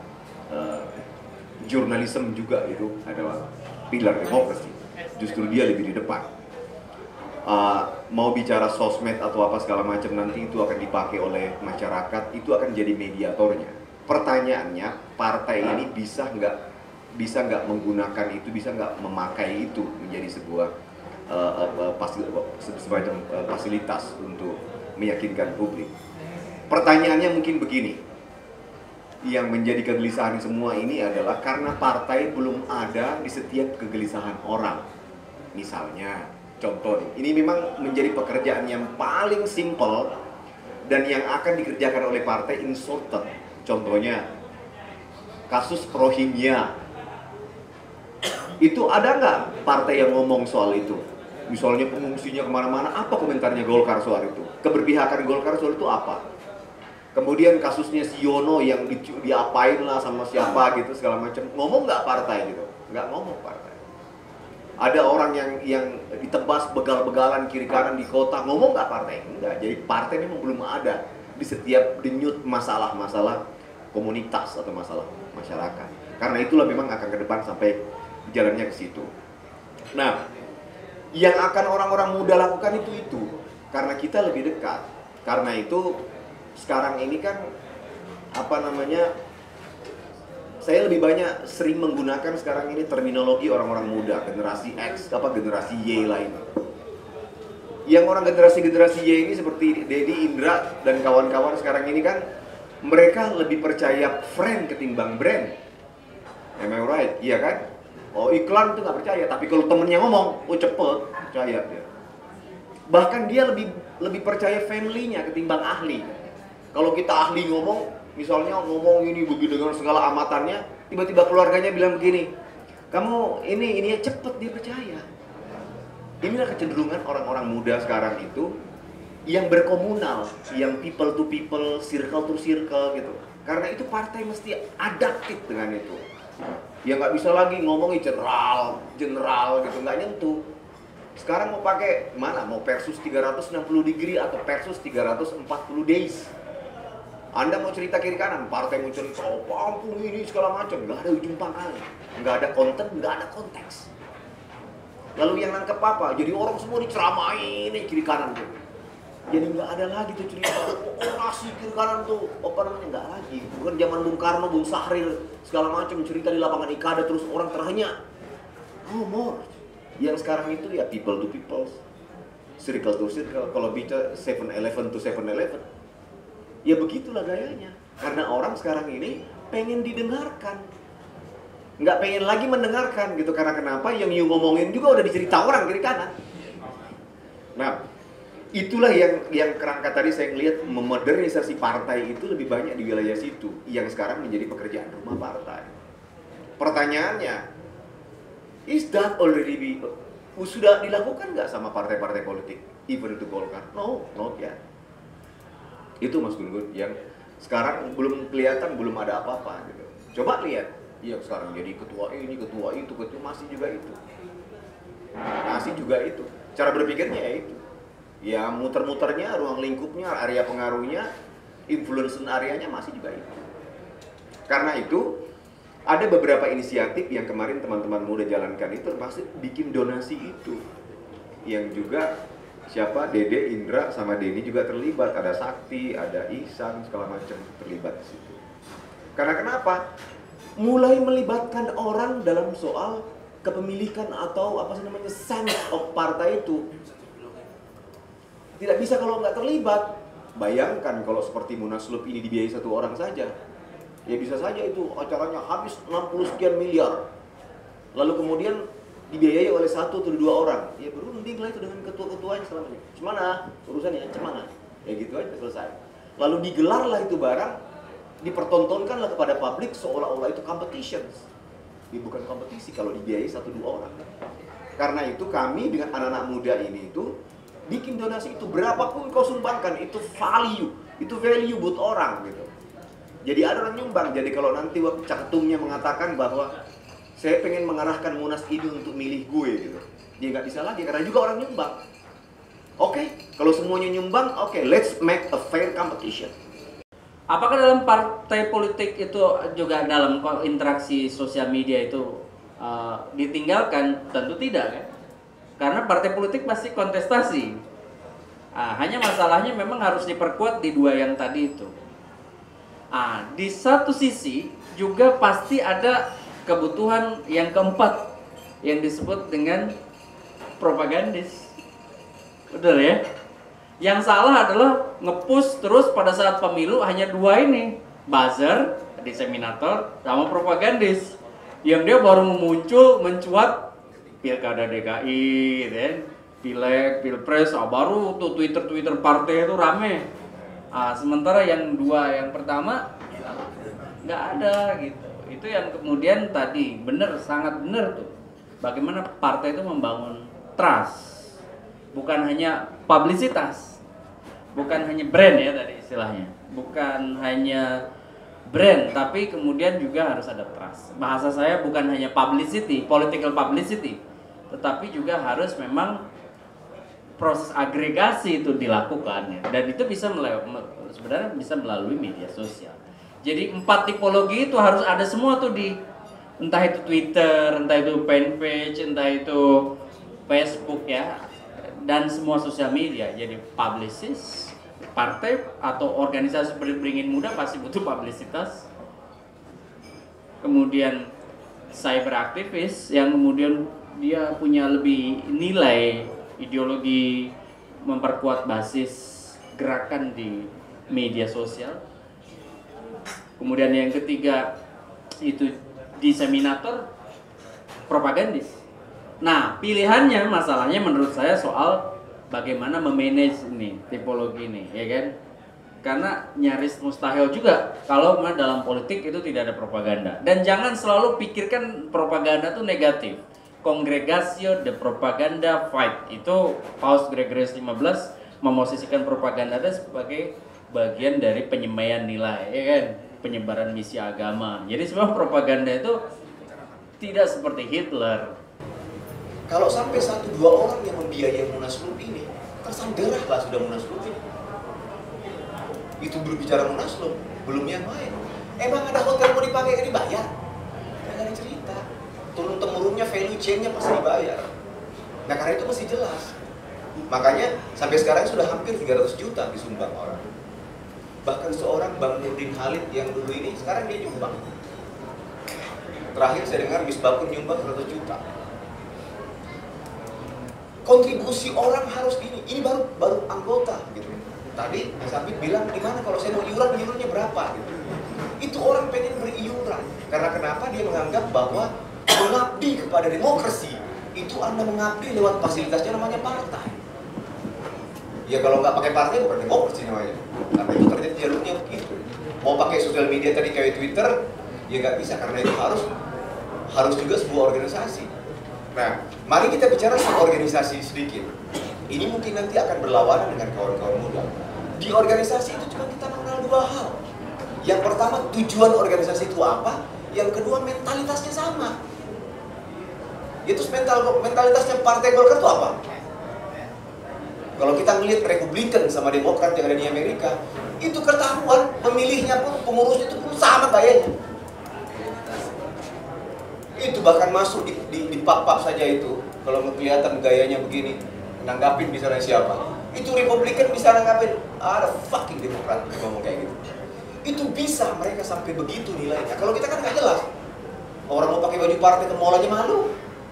jurnalisme juga itu adalah pilar demokrasi. Justru dia lebih di depan. Mau bicara sosmed atau apa segala macam nanti itu akan dipakai oleh masyarakat, itu akan jadi mediatornya. Pertanyaannya, partai ini bisa nggak menggunakan itu, bisa nggak memakai itu menjadi sebuah semacam fasilitas untuk meyakinkan publik. Pertanyaannya mungkin begini, yang menjadi kegelisahan semua ini adalah karena partai belum ada di setiap kegelisahan orang. Misalnya, contoh ini memang menjadi pekerjaan yang paling simpel dan yang akan dikerjakan oleh partai insorted. Contohnya, kasus Rohingya. Itu ada nggak partai yang ngomong soal itu? misalnya pengungsinya kemana-mana, apa komentarnya Golkar soal itu? Keberpihakan Golkar soal itu apa? Kemudian kasusnya si Yono yang diapain lah sama siapa gitu segala macam, ngomong nggak partai gitu? Nggak ngomong partai. Ada orang yang ditebas begal-begalan kiri kanan di kota, ngomong nggak partai? Enggak. Jadi partai memang belum ada di setiap denyut masalah-masalah komunitas atau masalah masyarakat. Karena itulah memang akan ke depan sampai jalannya ke situ. Nah, yang akan orang-orang muda lakukan itu karena kita lebih dekat. Karena itu sekarang ini kan saya lebih banyak sering menggunakan sekarang ini terminologi orang-orang muda, generasi X, generasi Y lain. Yang orang generasi Y ini seperti Dedi, Indra dan kawan-kawan sekarang ini kan mereka lebih percaya friend ketimbang brand. Am I right? Iya kan? Oh, iklan itu nggak percaya, tapi kalau temennya ngomong, oh cepet, percaya dia. Bahkan dia lebih percaya family-nya ketimbang ahli. Kalau kita ahli ngomong, misalnya ngomong ini begitu dengan segala amatannya, tiba-tiba keluarganya bilang begini, kamu ini cepet, dia percaya. Inilah kecenderungan orang-orang muda sekarang itu yang berkomunal, yang people to people, circle to circle gitu. Karena itu partai mesti adaptif dengan itu. Ya nggak bisa lagi ngomongin general gitu, nggak nyentuh. Sekarang mau pakai mana? Mau Persus 360 degree atau Persus 340 days? Anda mau cerita kiri kanan, partai mau cerita, oh ampun ini segala macam, nggak ada ujung pangkalnya, nggak ada konten, nggak ada konteks. Lalu yang nangkep apa? Jadi orang semua diceramain kiri kanan tuh. Jadi nggak ada lagi tuh cerita, orasi kiri kanan tuh, nggak lagi. Bukan zaman Bung Karno, Bung Sahrir, segala macam cerita di lapangan Ikada terus orang terhenyak. No more. Yang sekarang itu ya people to people, circle to circle. Kalau bicara 7-Eleven to 7-Eleven, ya begitulah gayanya. Karena orang sekarang ini pengen didengarkan, nggak pengen lagi mendengarkan gitu. Karena kenapa? Yang you ngomongin juga udah dicerita orang kiri kanan. Nah, itulah yang kerangka tadi saya ngelihat memodernisasi partai itu lebih banyak di wilayah situ yang sekarang menjadi pekerjaan rumah partai. Pertanyaannya, is that already sudah dilakukan nggak sama partai-partai politik, even itu Golkar? No, not yet. Itu Mas Gun-Gun yang sekarang belum kelihatan, belum ada apa-apa gitu. Coba lihat, yang sekarang jadi ketua ini, ketua itu, masih juga itu. Cara berpikirnya ya itu. Ya muter-muternya, ruang lingkupnya, area pengaruhnya, influence areanya masih juga itu. Karena itu ada beberapa inisiatif yang kemarin teman-teman muda jalankan itu termasuk bikin donasi itu. Yang juga siapa? Dede, Indra, sama Denny juga terlibat. Ada Sakti, ada Ihsan, segala macam terlibat di situ. Karena kenapa? Mulai melibatkan orang dalam soal kepemilikan atau sense of partai itu. Tidak bisa kalau nggak terlibat. Bayangkan kalau seperti Munaslup ini dibiayai satu orang saja. Ya bisa saja itu acaranya habis 60 sekian miliar. Lalu kemudian dibiayai oleh 1 atau 2 orang. Ya berunding lah itu dengan ketua-ketuanya selamanya. Cemana urusannya, cemana. Ya gitu aja selesai. Lalu digelarlah itu barang, dipertontonkanlah kepada publik seolah-olah itu competitions. Ya bukan kompetisi kalau dibiayai 1-2 orang. Karena itu kami dengan anak-anak muda ini itu bikin donasi itu berapapun kau sumbangkan itu value buat orang gitu. Jadi ada orang nyumbang. Jadi kalau nanti waktu caketumnya mengatakan bahwa saya pengen mengarahkan Munas ini untuk milih gue gitu, dia nggak bisa lagi karena juga orang nyumbang. Oke, kalau semuanya nyumbang, oke, let's make a fair competition. Apakah dalam partai politik itu juga dalam interaksi sosial media itu ditinggalkan? Tentu tidak kan? Karena partai politik pasti kontestasi. Hanya masalahnya memang harus diperkuat di 2 yang tadi itu. Di satu sisi juga pasti ada kebutuhan yang keempat yang disebut dengan propagandis. Betul ya? Yang salah adalah nge-push terus pada saat pemilu hanya 2 ini, buzzer, diseminator, sama propagandis. Yang dia baru muncul mencuat Pilkada DKI, kan? Pileg, Pilpres, baru tuh Twitter partai itu rame. Sementara yang 2 yang pertama nggak ada gitu. Itu yang kemudian tadi sangat benar tuh. Bagaimana partai itu membangun trust. bukan hanya publisitas, bukan hanya brand ya tadi istilahnya, bukan hanya brand, tapi kemudian juga harus ada trust. Bahasa saya bukan hanya publicity, political publicity, tetapi juga harus memang proses agregasi itu dilakukan ya. Dan itu bisa sebenarnya bisa melalui media sosial. Jadi 4 tipologi itu harus ada semua tuh di, entah itu Twitter, entah itu fanpage, entah itu Facebook ya, dan semua sosial media. Jadi publicist, partai atau organisasi beringin muda pasti butuh publisitas. Kemudian cyber aktivis yang kemudian dia punya lebih nilai ideologi, memperkuat basis gerakan di media sosial. Kemudian yang ketiga itu diseminator, propagandis. Nah, pilihannya, masalahnya menurut saya soal bagaimana memanage ini, tipologi ini, ya kan? Karena nyaris mustahil juga kalau dalam politik itu tidak ada propaganda. Dan jangan selalu pikirkan propaganda itu negatif. Congregatio de Propaganda Fight, itu Paus Gregorius XV memosisikan propaganda itu sebagai bagian dari penyemaian nilai, ya kan? Penyebaran misi agama. Jadi sebenarnya propaganda itu tidak seperti Hitler. Kalau sampai 1-2 orang yang membiayai Munaslup ini, tersandarahlah sudah Munaslup ini. Itu berbicara Munaslup, belum yang lain. Emang ada hotel mau dipakai kan dibayar? Nggak ada cerita. Turun-temurunnya value chain-nya pasti dibayar. Nah karena itu mesti jelas. Makanya sampai sekarang sudah hampir 300 juta disumbang orang. Bahkan seorang Bang Nurdin Halid yang dulu ini, sekarang dia nyumbang. Terakhir saya dengar Misbakun nyumbang 100 juta. Kontribusi orang harus ini baru anggota gitu. Tadi Mas Apit bilang gimana kalau saya mau iurannya berapa gitu. Itu orang pengen beriuran. Karena kenapa? Dia menganggap bahwa mengabdi kepada demokrasi itu Anda mengabdi lewat fasilitasnya namanya partai. Ya kalau nggak pakai partai bukan demokrasi namanya. Karena itu terjadi jalurnya begitu. Mau pakai sosial media tadi kayak Twitter, ya nggak bisa karena itu harus juga sebuah organisasi. Nah, mari kita bicara soal organisasi sedikit. Ini mungkin nanti akan berlawanan dengan kawan-kawan muda. Di organisasi itu cuma kita mengenal 2 hal. Yang pertama, tujuan organisasi itu apa? Yang kedua, mentalitasnya sama. Itu mentalitasnya Partai Golkar itu apa? Kalau kita melihat Republikan sama Demokrat yang ada di Amerika, itu ketahuan pemilihnya pun, pengurusnya itu pun sama gayanya. Itu bahkan masuk di pub-pub saja itu, kalau kelihatan gayanya begini, nanggapin misalnya siapa. Itu Republikan bisa nanggapin, ada fucking Demokrat ngomong kayak gitu. Itu bisa mereka sampai begitu nilainya. Kalau kita kan nggak jelas. Orang mau pakai baju partai ke mall aja malu.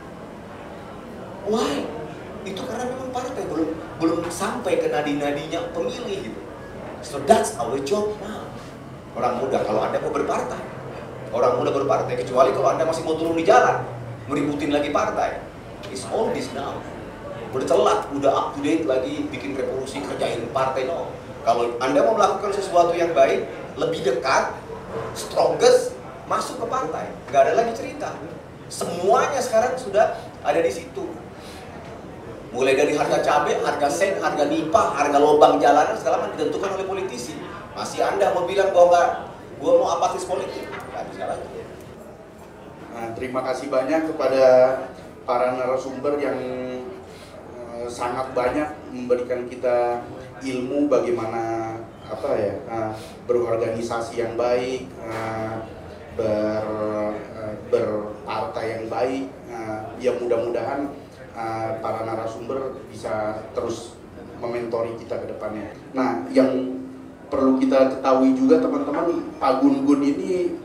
Why? Itu karena memang partai belum sampai ke nadi-nadinya pemilih gitu. So that's our job now. Orang muda kalau Anda mau berpartai, orang muda berpartai, kecuali kalau Anda masih mau turun di jalan, meributin lagi partai. It's all this now. Udah telat, udah up to date lagi bikin revolusi kerjain partai no. Kalau Anda mau melakukan sesuatu yang baik, lebih dekat, strongest, masuk ke partai. Nggak ada lagi cerita. Semuanya sekarang sudah ada di situ. Mulai dari harga cabai, harga sen, harga nipah, harga lubang jalanan segala macam ditentukan oleh politisi. Masih Anda mau bilang bahwa gue mau apatis politik? Nggak bisa lagi. Nah, terima kasih banyak kepada para narasumber yang sangat banyak memberikan kita ilmu bagaimana berorganisasi yang baik, berpartai yang baik. Ya mudah-mudahan para narasumber bisa terus mementori kita ke depannya. Nah, yang perlu kita ketahui juga teman-teman, Pak Gun-Gun ini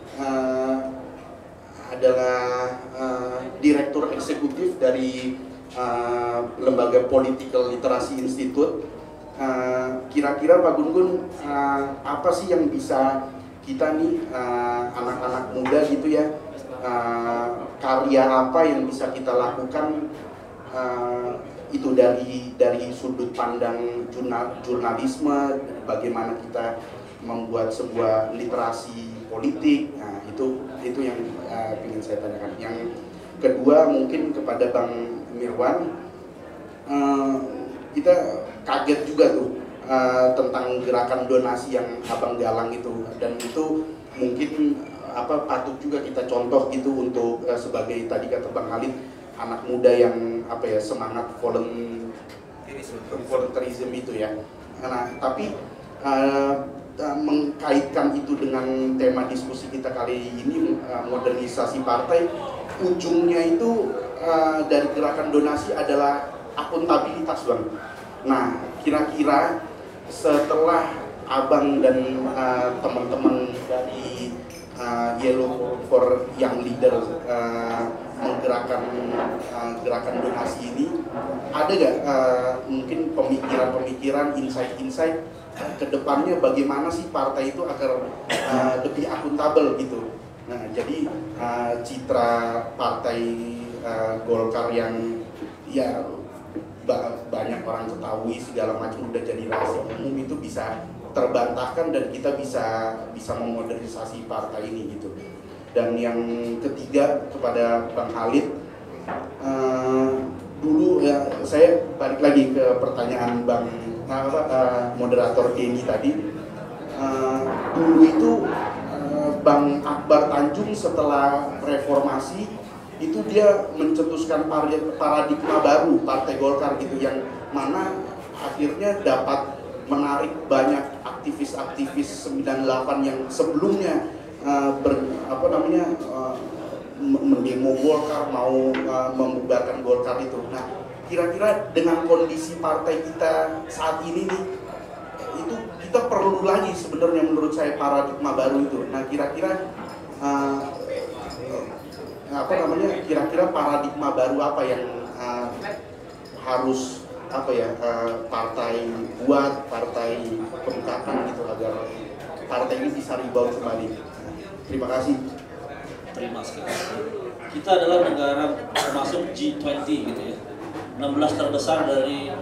adalah Direktur Eksekutif dari Lembaga Political Literacy Institute. Kira-kira Pak Gun-Gun, apa sih yang bisa kita nih anak-anak muda gitu ya, karya apa yang bisa kita lakukan itu dari sudut pandang jurnalisme, bagaimana kita membuat sebuah literasi politik. Nah, itu yang ingin saya tanyakan. Yang kedua mungkin kepada Bang Mirwan, kita kaget juga tuh tentang gerakan donasi yang Abang galang itu, dan itu mungkin patut juga kita contoh gitu untuk sebagai tadi kata Bang Khalid, anak muda yang semangat volunteerism itu ya. Nah, tapi mengkaitkan itu dengan tema diskusi kita kali ini, modernisasi partai, ujungnya itu dari gerakan donasi adalah akuntabilitas, Bang. Nah, kira-kira setelah Abang dan teman-teman dari Yellow for Young Leader menggerakkan gerakan donasi ini, ada nggak mungkin pemikiran-pemikiran, insight-insight ke depannya bagaimana sih partai itu agar lebih akuntabel gitu? Nah, jadi citra partai Golkar yang ya banyak orang ketahui segala macam udah jadi rahasia umum itu bisa terbantahkan dan kita bisa memodernisasi partai ini gitu. Dan yang ketiga kepada Bang Khalid, dulu ya saya balik lagi ke pertanyaan Bang moderator Kenny tadi. Dulu itu Bang Akbar Tanjung setelah reformasi itu dia mencetuskan paradigma baru Partai Golkar gitu, yang mana akhirnya dapat menarik banyak aktivis-aktivis 98 yang sebelumnya mendemo Golkar, mau membubarkan Golkar itu. Nah, kira-kira dengan kondisi partai kita saat ini nih, itu kita perlu lagi sebenarnya menurut saya paradigma baru itu. Nah, kira-kira kira-kira paradigma baru apa yang harus partai buat, partai kemukakan gitu agar partai ini bisa rebound kembali. Terima kasih. Terima kasih. Kita adalah negara termasuk G20 gitu ya, 16 terbesar dari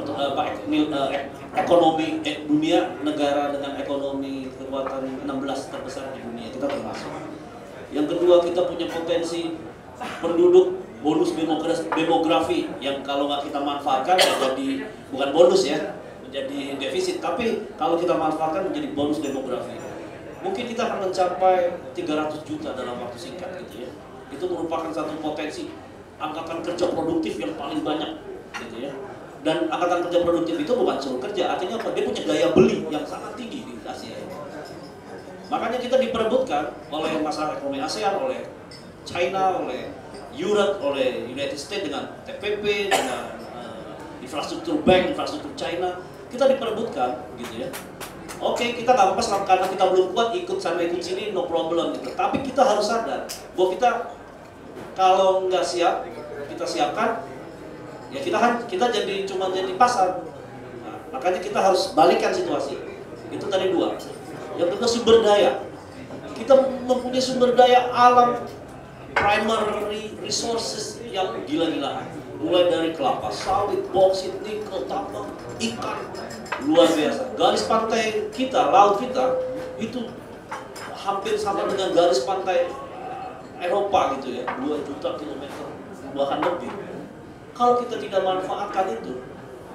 ekonomi dunia, negara dengan ekonomi kekuatan 16 terbesar di dunia, kita termasuk. Yang kedua, kita punya potensi penduduk bonus demografi yang kalau nggak kita manfaatkan menjadi bukan bonus ya, menjadi defisit, tapi kalau kita manfaatkan menjadi bonus demografi. Mungkin kita akan mencapai 300 juta dalam waktu singkat gitu ya. Itu merupakan satu potensi angkatan kerja produktif yang paling banyak gitu ya. Dan angkatan kerja produktif itu bukan suruh kerja, artinya apa? Dia punya daya beli yang sangat tinggi di Asia. Makanya kita diperebutkan oleh masalah ekonomi ASEAN, oleh China, oleh Europe, oleh United States dengan TPP, dengan infrastruktur bank, infrastruktur China. Kita diperebutkan gitu ya. Oke, kita nggak apa-apa karena kita belum kuat ikut sana ikut sini, no problem gitu. Tapi kita harus sadar bahwa kita kalau nggak siap, kita siapkan, ya kita cuma jadi pasar. Nah, makanya kita harus balikan situasi. Itu tadi dua. Yang kedua, sumber daya. Kita mempunyai sumber daya alam, primary resources yang gila-gilaan. Mulai dari kelapa sawit, boksit, nikel, tambang, ikan, luar biasa. Garis pantai kita, laut kita itu hampir sama dengan garis pantai Eropa gitu ya, 2 juta kilometer bahkan lebih. Kalau kita tidak manfaatkan itu,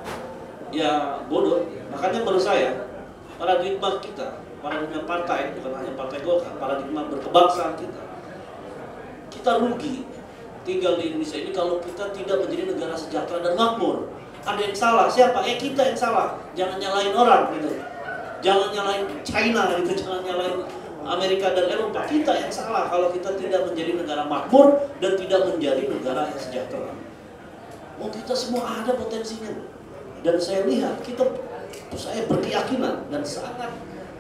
ya bodoh. Makanya menurut saya paradigma kita, paradigma partai, bukan hanya partai Golkar, paradigma berkebangsaan kita rugi tinggal di Indonesia ini kalau kita tidak menjadi negara sejahtera dan makmur. Ada yang salah, siapa? Kita yang salah. Jangan nyalain orang gitu. Jangan nyalain China gitu, jangan nyalain Amerika dan Eropa. Kita yang salah kalau kita tidak menjadi negara makmur dan tidak menjadi negara yang sejahtera. Kita semua ada potensinya. Dan saya lihat saya berkeyakinan dan sangat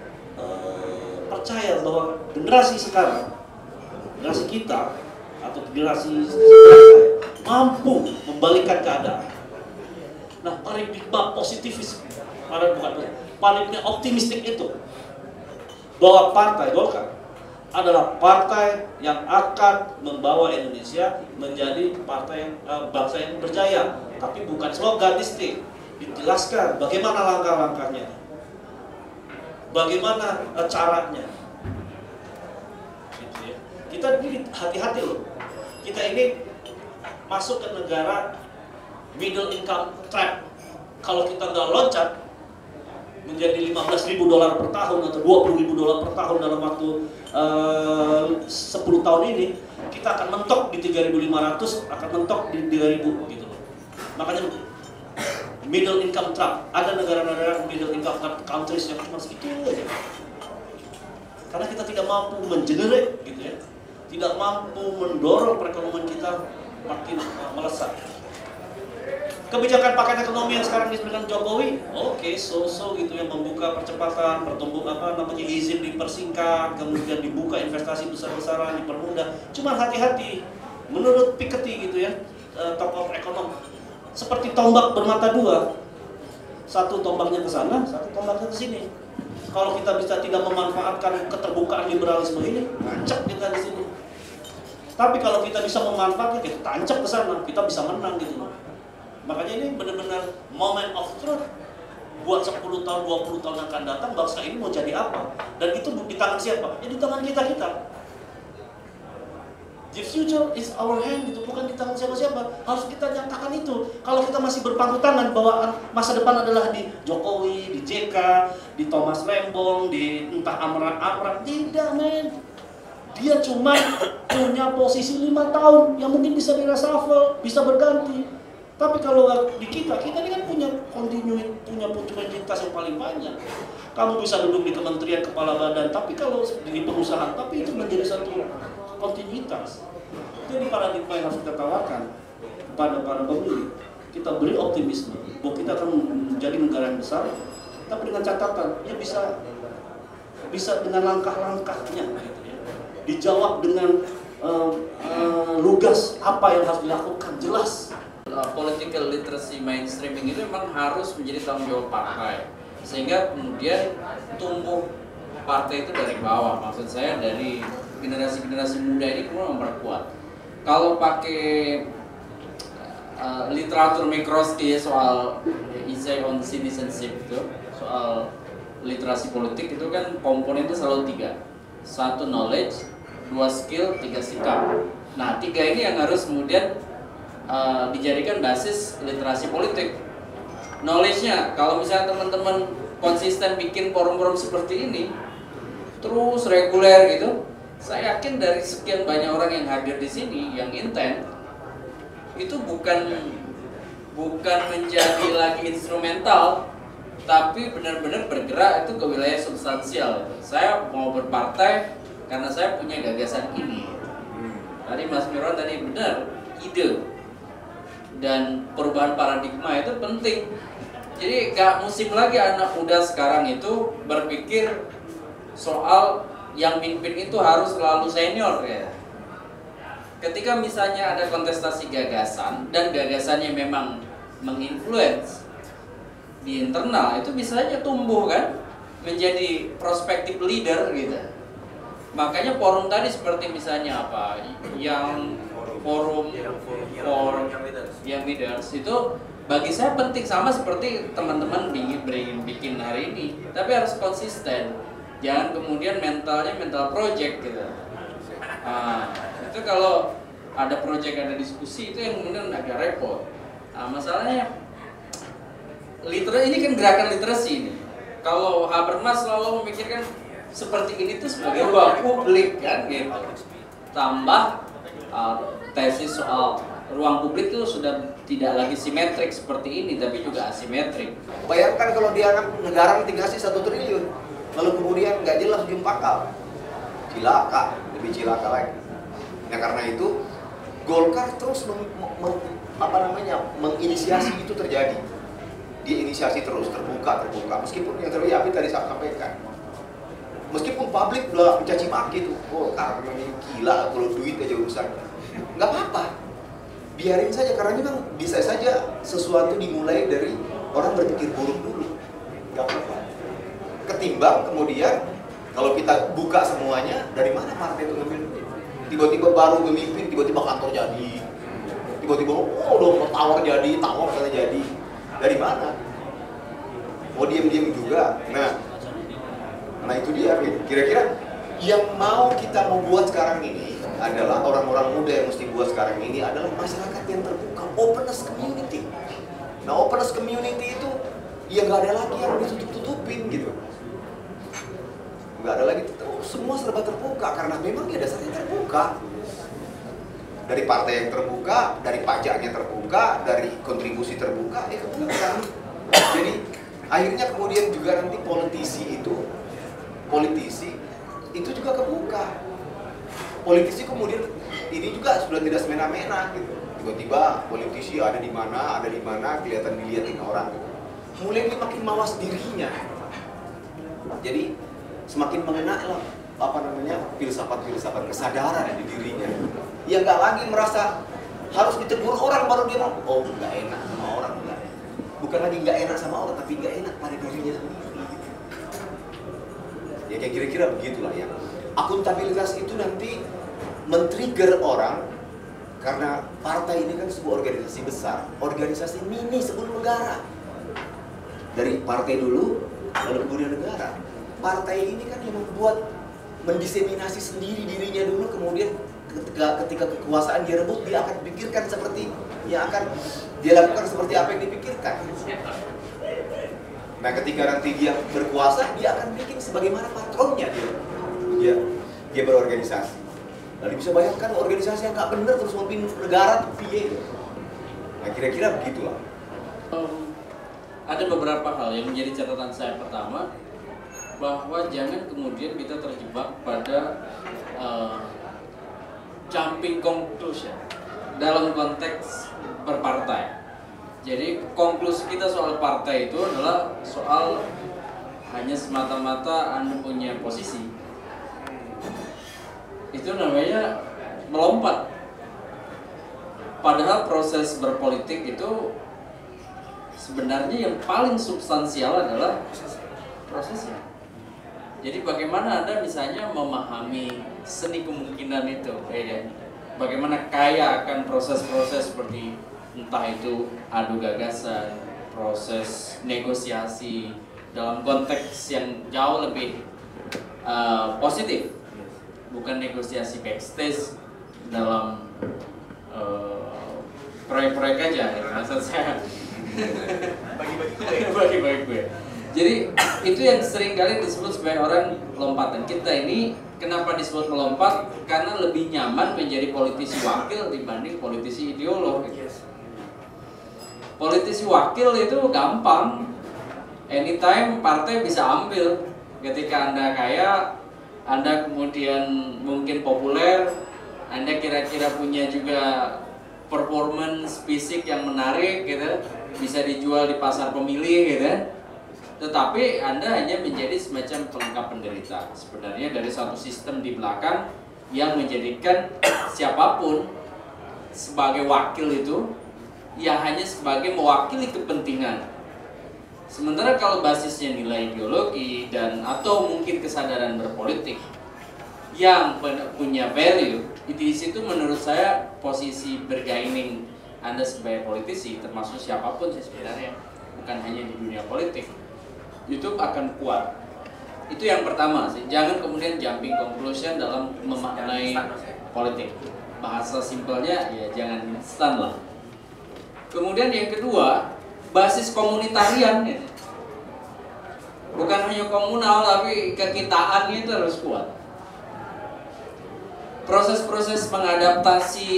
percaya bahwa generasi sekarang, generasi kita atau generasi mampu membalikkan keadaan. Nah, paradigma positifis, paradigma optimistik itu bahwa partai Golkar adalah partai yang akan membawa Indonesia menjadi partai bangsa yang berjaya, tapi bukan sloganistik. Dijelaskan bagaimana langkah-langkahnya, bagaimana caranya. Gitu ya. Kita ini hati-hati loh. Kita ini masuk ke negara middle income trap. kalau kita nggak loncat menjadi 15.000 dolar per tahun atau 20.000 dolar per tahun dalam waktu 10 tahun ini, kita akan mentok di 3.500, akan mentok di 3.000 gitu loh. Makanya middle income trap, ada negara-negara middle income countries yang cuma segitu aja. Karena kita tidak mampu mengenerate gitu ya, tidak mampu mendorong perekonomian kita makin melesat. Kebijakan paket ekonomi yang sekarang diberikan Jokowi, oke, so-so gitu ya, membuka percepatan, pertumbuhan izin dipersingkat, kemudian dibuka investasi besar-besaran, dipermudah. Cuma hati-hati, menurut Piketty gitu ya, tokoh ekonom, seperti tombak bermata dua, satu tombaknya ke sana, satu tombaknya ke sini. Kalau kita bisa tidak memanfaatkan keterbukaan liberalisme ini, tancap kita di sini. Tapi kalau kita bisa memanfaatkan, kita tancap ke sana, kita bisa menang gitu. Makanya ini benar-benar moment of truth buat 10 tahun, 20 tahun akan datang, bangsa ini mau jadi apa. Dan itu di tangan siapa? Ya di tangan kita-kita. The future is our hand, gitu, bukan di tangan siapa-siapa. Harus kita nyatakan itu. Kalau kita masih berpangku tangan bahwa masa depan adalah di Jokowi, di JK, di Thomas Lembong, di entah Amran, tidak men. Dia cuma punya posisi 5 tahun yang mungkin bisa di-reshuffle, bisa berganti. Tapi kalau di kita ini kan punya kontinuitas yang paling banyak. Kamu bisa duduk di kementerian, kepala badan, tapi kalau di perusahaan, tapi itu menjadi satu kontinuitas. Jadi paradigma yang harus kita tawarkan kepada para pemilih, kita beri optimisme bahwa kita akan menjadi negara yang besar, tapi dengan catatan, ya bisa dengan langkah-langkahnya, gitu ya. Dijawab dengan lugas apa yang harus dilakukan, jelas. Political literacy mainstreaming itu memang harus menjadi tanggung jawab partai, sehingga kemudian tumbuh partai itu dari bawah. Maksud saya dari generasi-generasi muda ini kemudian memperkuat. Kalau pakai literatur McCroskey soal essay on citizenship itu, soal literasi politik itu kan komponen itu selalu 3. 1 knowledge, 2 skill, 3 sikap. Nah 3 ini yang harus kemudian dijadikan basis literasi politik. Knowledge-nya, kalau misalnya teman-teman konsisten bikin forum-forum seperti ini terus reguler gitu, saya yakin dari sekian banyak orang yang hadir di sini yang intent itu bukan menjadi lagi instrumental, tapi benar-benar bergerak itu ke wilayah substansial. Saya mau berpartai karena saya punya gagasan ini. Tadi Mas Miron tadi benar, ide dan perubahan paradigma itu penting. Jadi gak musim lagi anak muda sekarang itu berpikir soal yang mimpin itu harus selalu senior ya. Ketika misalnya ada kontestasi gagasan dan gagasannya memang menginfluence di internal, itu bisa aja tumbuh kan menjadi prospective leader gitu. Makanya forum tadi seperti misalnya apa yang forum yang leaders itu bagi saya penting, sama seperti teman-teman bikin hari ini, tapi harus konsisten, jangan kemudian mentalnya mental project gitu. Itu kalau ada project, ada diskusi, itu yang kemudian agak repot. Masalahnya ini kan gerakan literasi ini. Kalau Habermas selalu memikirkan seperti ini tuh sebagai ruang publik kan gitu. Tambah tesis soal ruang publik itu sudah tidak lagi simetrik seperti ini, tapi juga asimetrik. Bayangkan kalau dia negara tinggal 1 triliun, lalu kemudian nggak jelas ujung pangkal, cilaka, lebih cilaka lagi. Nah karena itu Golkar terus menginisiasi itu terjadi. Dia inisiasi terus terbuka, meskipun yang terjadi Abi tadi saya sampaikan. Meskipun publik udah mencaci maki tuh, Golkar ini gila kalau duit aja urusannya. Nggak apa-apa, biarin saja, karena memang bisa saja sesuatu dimulai dari orang berpikir buruk dulu. Nggak apa-apa. Ketimbang kemudian kalau kita buka semuanya, dari mana partai itu ngambil duit? Tiba-tiba baru memimpin, tiba-tiba kantor jadi, tiba-tiba udah tower jadi, tower kata jadi. Dari mana? Mau diem-diem juga. Nah itu dia, kira-kira yang mau kita buat sekarang ini adalah orang-orang muda yang mesti buat sekarang ini adalah masyarakat yang terbuka, openness community. Nah openness community itu ya nggak ada lagi yang ditutup-tutupin gitu. Nggak ada lagi, semua serba terbuka karena memang ya dasarnya terbuka. Dari partai yang terbuka, dari pajaknya terbuka, dari kontribusi terbuka, ya kebuka. Jadi akhirnya kemudian juga nanti politisi itu juga kebuka. Politisi kemudian ini juga sudah tidak semena-mena gitu. Tiba-tiba politisi ada di mana kelihatan dilihatin orang gitu. Mulai dia makin mawas dirinya. Jadi semakin mengenal filsafat kesadaran di dirinya. Ya nggak lagi merasa harus ditegur orang baru dia mau, oh nggak enak sama orang, enggak. Bukan lagi nggak enak sama orang, tapi nggak enak pada dirinya sendiri. Ya kayak kira-kira begitulah ya. Akuntabilitas itu nanti men-trigger orang karena partai ini kan sebuah organisasi besar, organisasi mini sebelum negara. Dari partai dulu, lalu kemudian negara. Partai ini kan yang membuat mendiseminasi sendiri dirinya dulu, kemudian ketika kekuasaan dia rebut, dia akan pikirkan seperti yang akan dia lakukan seperti apa yang dipikirkan. Nah, ketika nanti dia berkuasa, dia akan bikin sebagaimana patronnya dia berorganisasi. Lalu bisa bayangkan organisasi yang nggak benar terus memimpin negara tuh piye. Nah, kira-kira begitulah. Ada beberapa hal yang menjadi catatan saya. Pertama, bahwa jangan kemudian kita terjebak pada jumping conclusion dalam konteks berpartai. Jadi konklusi kita soal partai itu adalah soal hanya semata-mata Anda punya posisi. Itu namanya melompat. Padahal proses berpolitik itu sebenarnya yang paling substansial adalah prosesnya. Jadi bagaimana Anda misalnya memahami seni kemungkinan itu, bagaimana kaya akan proses-proses seperti entah itu adu gagasan, proses negosiasi dalam konteks yang jauh lebih positif, bukan negosiasi backstage dalam proyek-proyek aja, maksud saya. Bagi-bagi gue. Jadi itu yang sering kali disebut sebagai orang lompatan. Kita ini kenapa disebut melompat? Karena lebih nyaman menjadi politisi wakil dibanding politisi ideolog. Politisi wakil itu gampang, anytime partai bisa ambil. Ketika Anda kaya, Anda kemudian mungkin populer, Anda kira-kira punya juga performance fisik yang menarik gitu, bisa dijual di pasar pemilih gitu. Tetapi Anda hanya menjadi semacam pelengkap penderita sebenarnya dari satu sistem di belakang yang menjadikan siapapun sebagai wakil itu ya hanya sebagai mewakili kepentingan. Sementara kalau basisnya nilai ideologi dan atau mungkin kesadaran berpolitik yang punya value, di situ menurut saya posisi bergaining Anda sebagai politisi, termasuk siapapun sih sebenarnya, bukan hanya di dunia politik, itu akan kuat. Itu yang pertama sih, jangan kemudian jumping conclusion dalam memaknai politik. Bahasa simpelnya ya jangan instan lah. Kemudian yang kedua, basis komunitarian ya. Bukan hanya komunal tapi kekitaannya itu harus kuat. Proses-proses mengadaptasi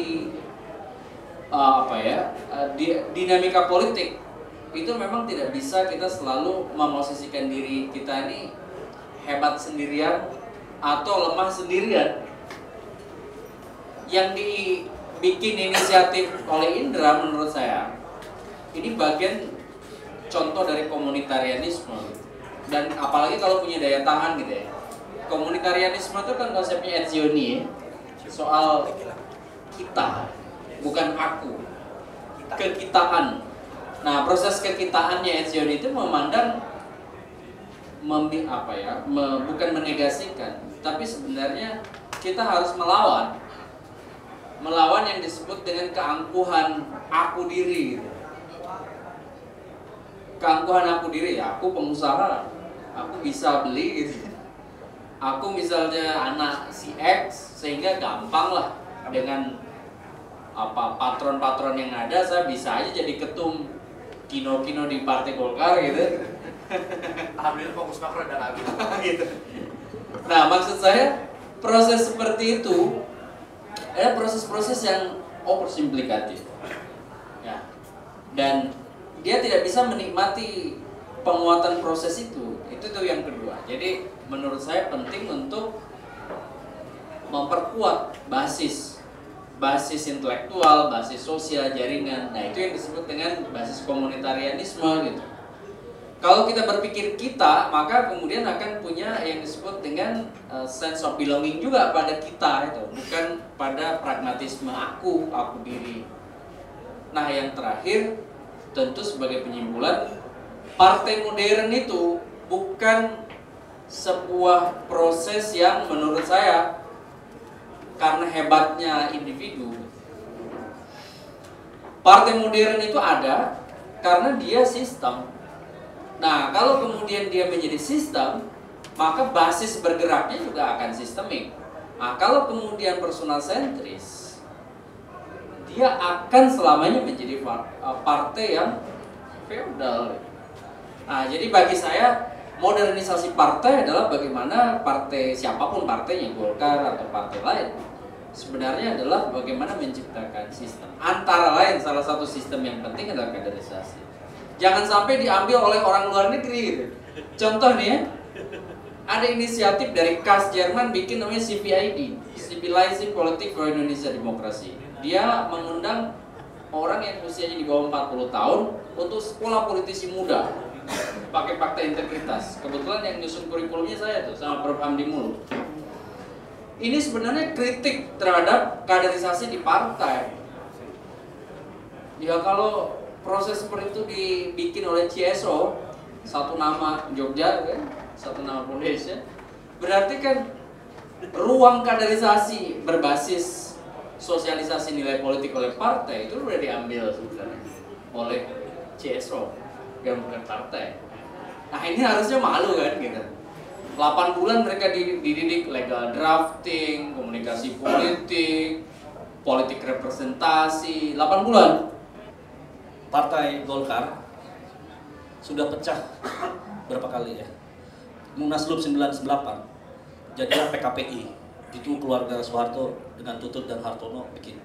dinamika politik itu memang tidak bisa kita selalu memosisikan diri kita ini hebat sendirian atau lemah sendirian. Yang dibikin inisiatif oleh Indra menurut saya ini bagian contoh dari komunitarianisme, dan apalagi kalau punya daya tahan gitu ya. Komunitarianisme itu kan konsepnya Etzioni ya, soal kita, bukan aku, kekitaan. Nah, proses kekitaannya Etzioni itu memandang bukan menegasikan, tapi sebenarnya kita harus melawan yang disebut dengan keangkuhan aku diri. Keangkuhan aku diri, ya aku pengusaha, aku bisa beli gitu. Aku misalnya anak si X, sehingga gampang lah dengan patron-patron yang ada, saya bisa aja jadi ketum kino-kino di Partai Golkar gitu. Alhamdulillah fokus makro dan habis. Gitu. Nah, maksud saya proses seperti itu ada proses-proses yang oversimplikatif. Ya. Dan dia tidak bisa menikmati penguatan proses itu. Itu tuh yang kedua. Jadi menurut saya penting untuk memperkuat basis intelektual, basis sosial, jaringan. Nah, itu yang disebut dengan basis komunitarianisme gitu. Kalau kita berpikir kita, maka kemudian akan punya yang disebut dengan sense of belonging juga pada kita itu, bukan pada pragmatisme aku diri. Nah, yang terakhir tentu sebagai penyimpulan, partai modern itu bukan sebuah proses yang menurut saya karena hebatnya individu. Partai modern itu ada karena dia sistem. Nah, kalau kemudian dia menjadi sistem, maka basis bergeraknya juga akan sistemik. Nah, kalau kemudian personal sentris, dia akan selamanya menjadi partai yang feodal. Nah, jadi bagi saya modernisasi partai adalah bagaimana partai, siapapun partainya, Golkar atau partai lain, sebenarnya adalah bagaimana menciptakan sistem. Antara lain, salah satu sistem yang penting adalah kaderisasi. Jangan sampai diambil oleh orang luar negeri gitu. Contoh nih ya, ada inisiatif dari KAS Jerman bikin namanya CPID, Civilizing Politics for Indonesia Demokrasi. Dia mengundang orang yang usianya di bawah 40 tahun untuk sekolah politisi muda pakai fakta integritas. Kebetulan yang nyusun kurikulumnya saya tuh sama Prof. Hamdi Muluk. Ini sebenarnya kritik terhadap kaderisasi di partai. Ya kalau proses seperti itu dibikin oleh CSO, satu nama Jogja kan, satu nama Indonesia, berarti kan ruang kaderisasi berbasis sosialisasi nilai politik oleh partai itu sudah diambil sebenarnya oleh CSO yang bukan partai. Nah, ini harusnya malu kan gitu. 8 bulan mereka dididik legal drafting, komunikasi politik, politik representasi, 8 bulan. Partai Golkar sudah pecah berapa kali ya? Munaslup 98, jadilah PKPI. Itu keluarga Soeharto dengan Tutut dan Hartono bikin.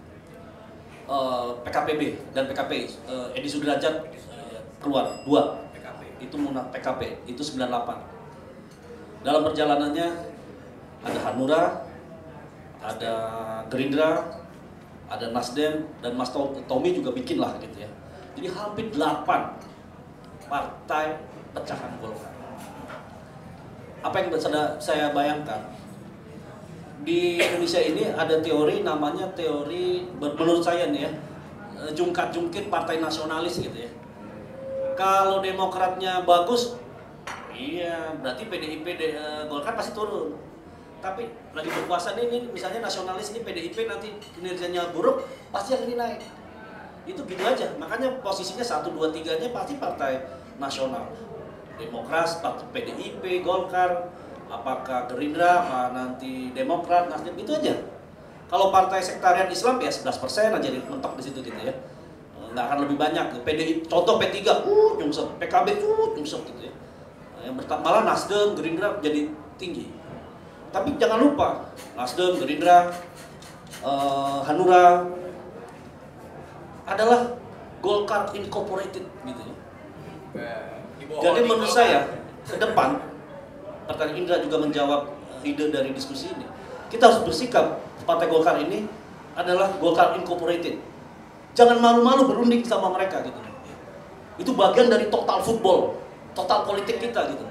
PKPB dan PKPI, Edi Sudrajat keluar 2. Itu PKP, itu 98. Dalam perjalanannya ada Hanura, ada Gerindra, ada Nasdem, dan Mas Tommy juga bikin lah gitu ya. Jadi hampir 8 partai pecahan Golkar. Apa yang saya bayangkan, di Indonesia ini ada teori namanya teori, menurut saya nih ya, jungkat-jungkit partai nasionalis gitu ya. Kalau Demokratnya bagus, iya berarti PDIP Golkar pasti turun. Tapi lagi berkuasa ini misalnya nasionalis ini PDIP nanti kinerjanya buruk, pasti yang ini naik. Itu gitu aja, makanya posisinya 1, 2, 3-nya pasti partai nasional. Demokrat, PDIP, Golkar, apakah Gerindra, nanti Demokrat, Nasdem, itu aja. Kalau partai sektarian Islam ya 11% aja mentok di situ gitu ya. Nggak akan lebih banyak. PDIP, contoh P3, nyungsep, PKB, nyungsep gitu ya. Yang malah Nasdem, Gerindra jadi tinggi. Tapi jangan lupa, Nasdem, Gerindra, Hanura, adalah Golkar Incorporated gitu ya. Jadi menurut saya ke depan, Partai Indra juga menjawab ide dari diskusi ini. Kita harus bersikap Partai Golkar ini adalah Golkar Incorporated. Jangan malu-malu berunding sama mereka gitu. Itu bagian dari total football, total politik kita gitu.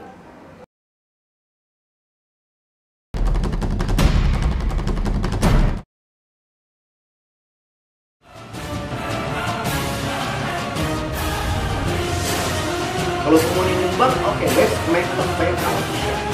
Kalau semuanya nyumbang, oke, let's make a fair competition.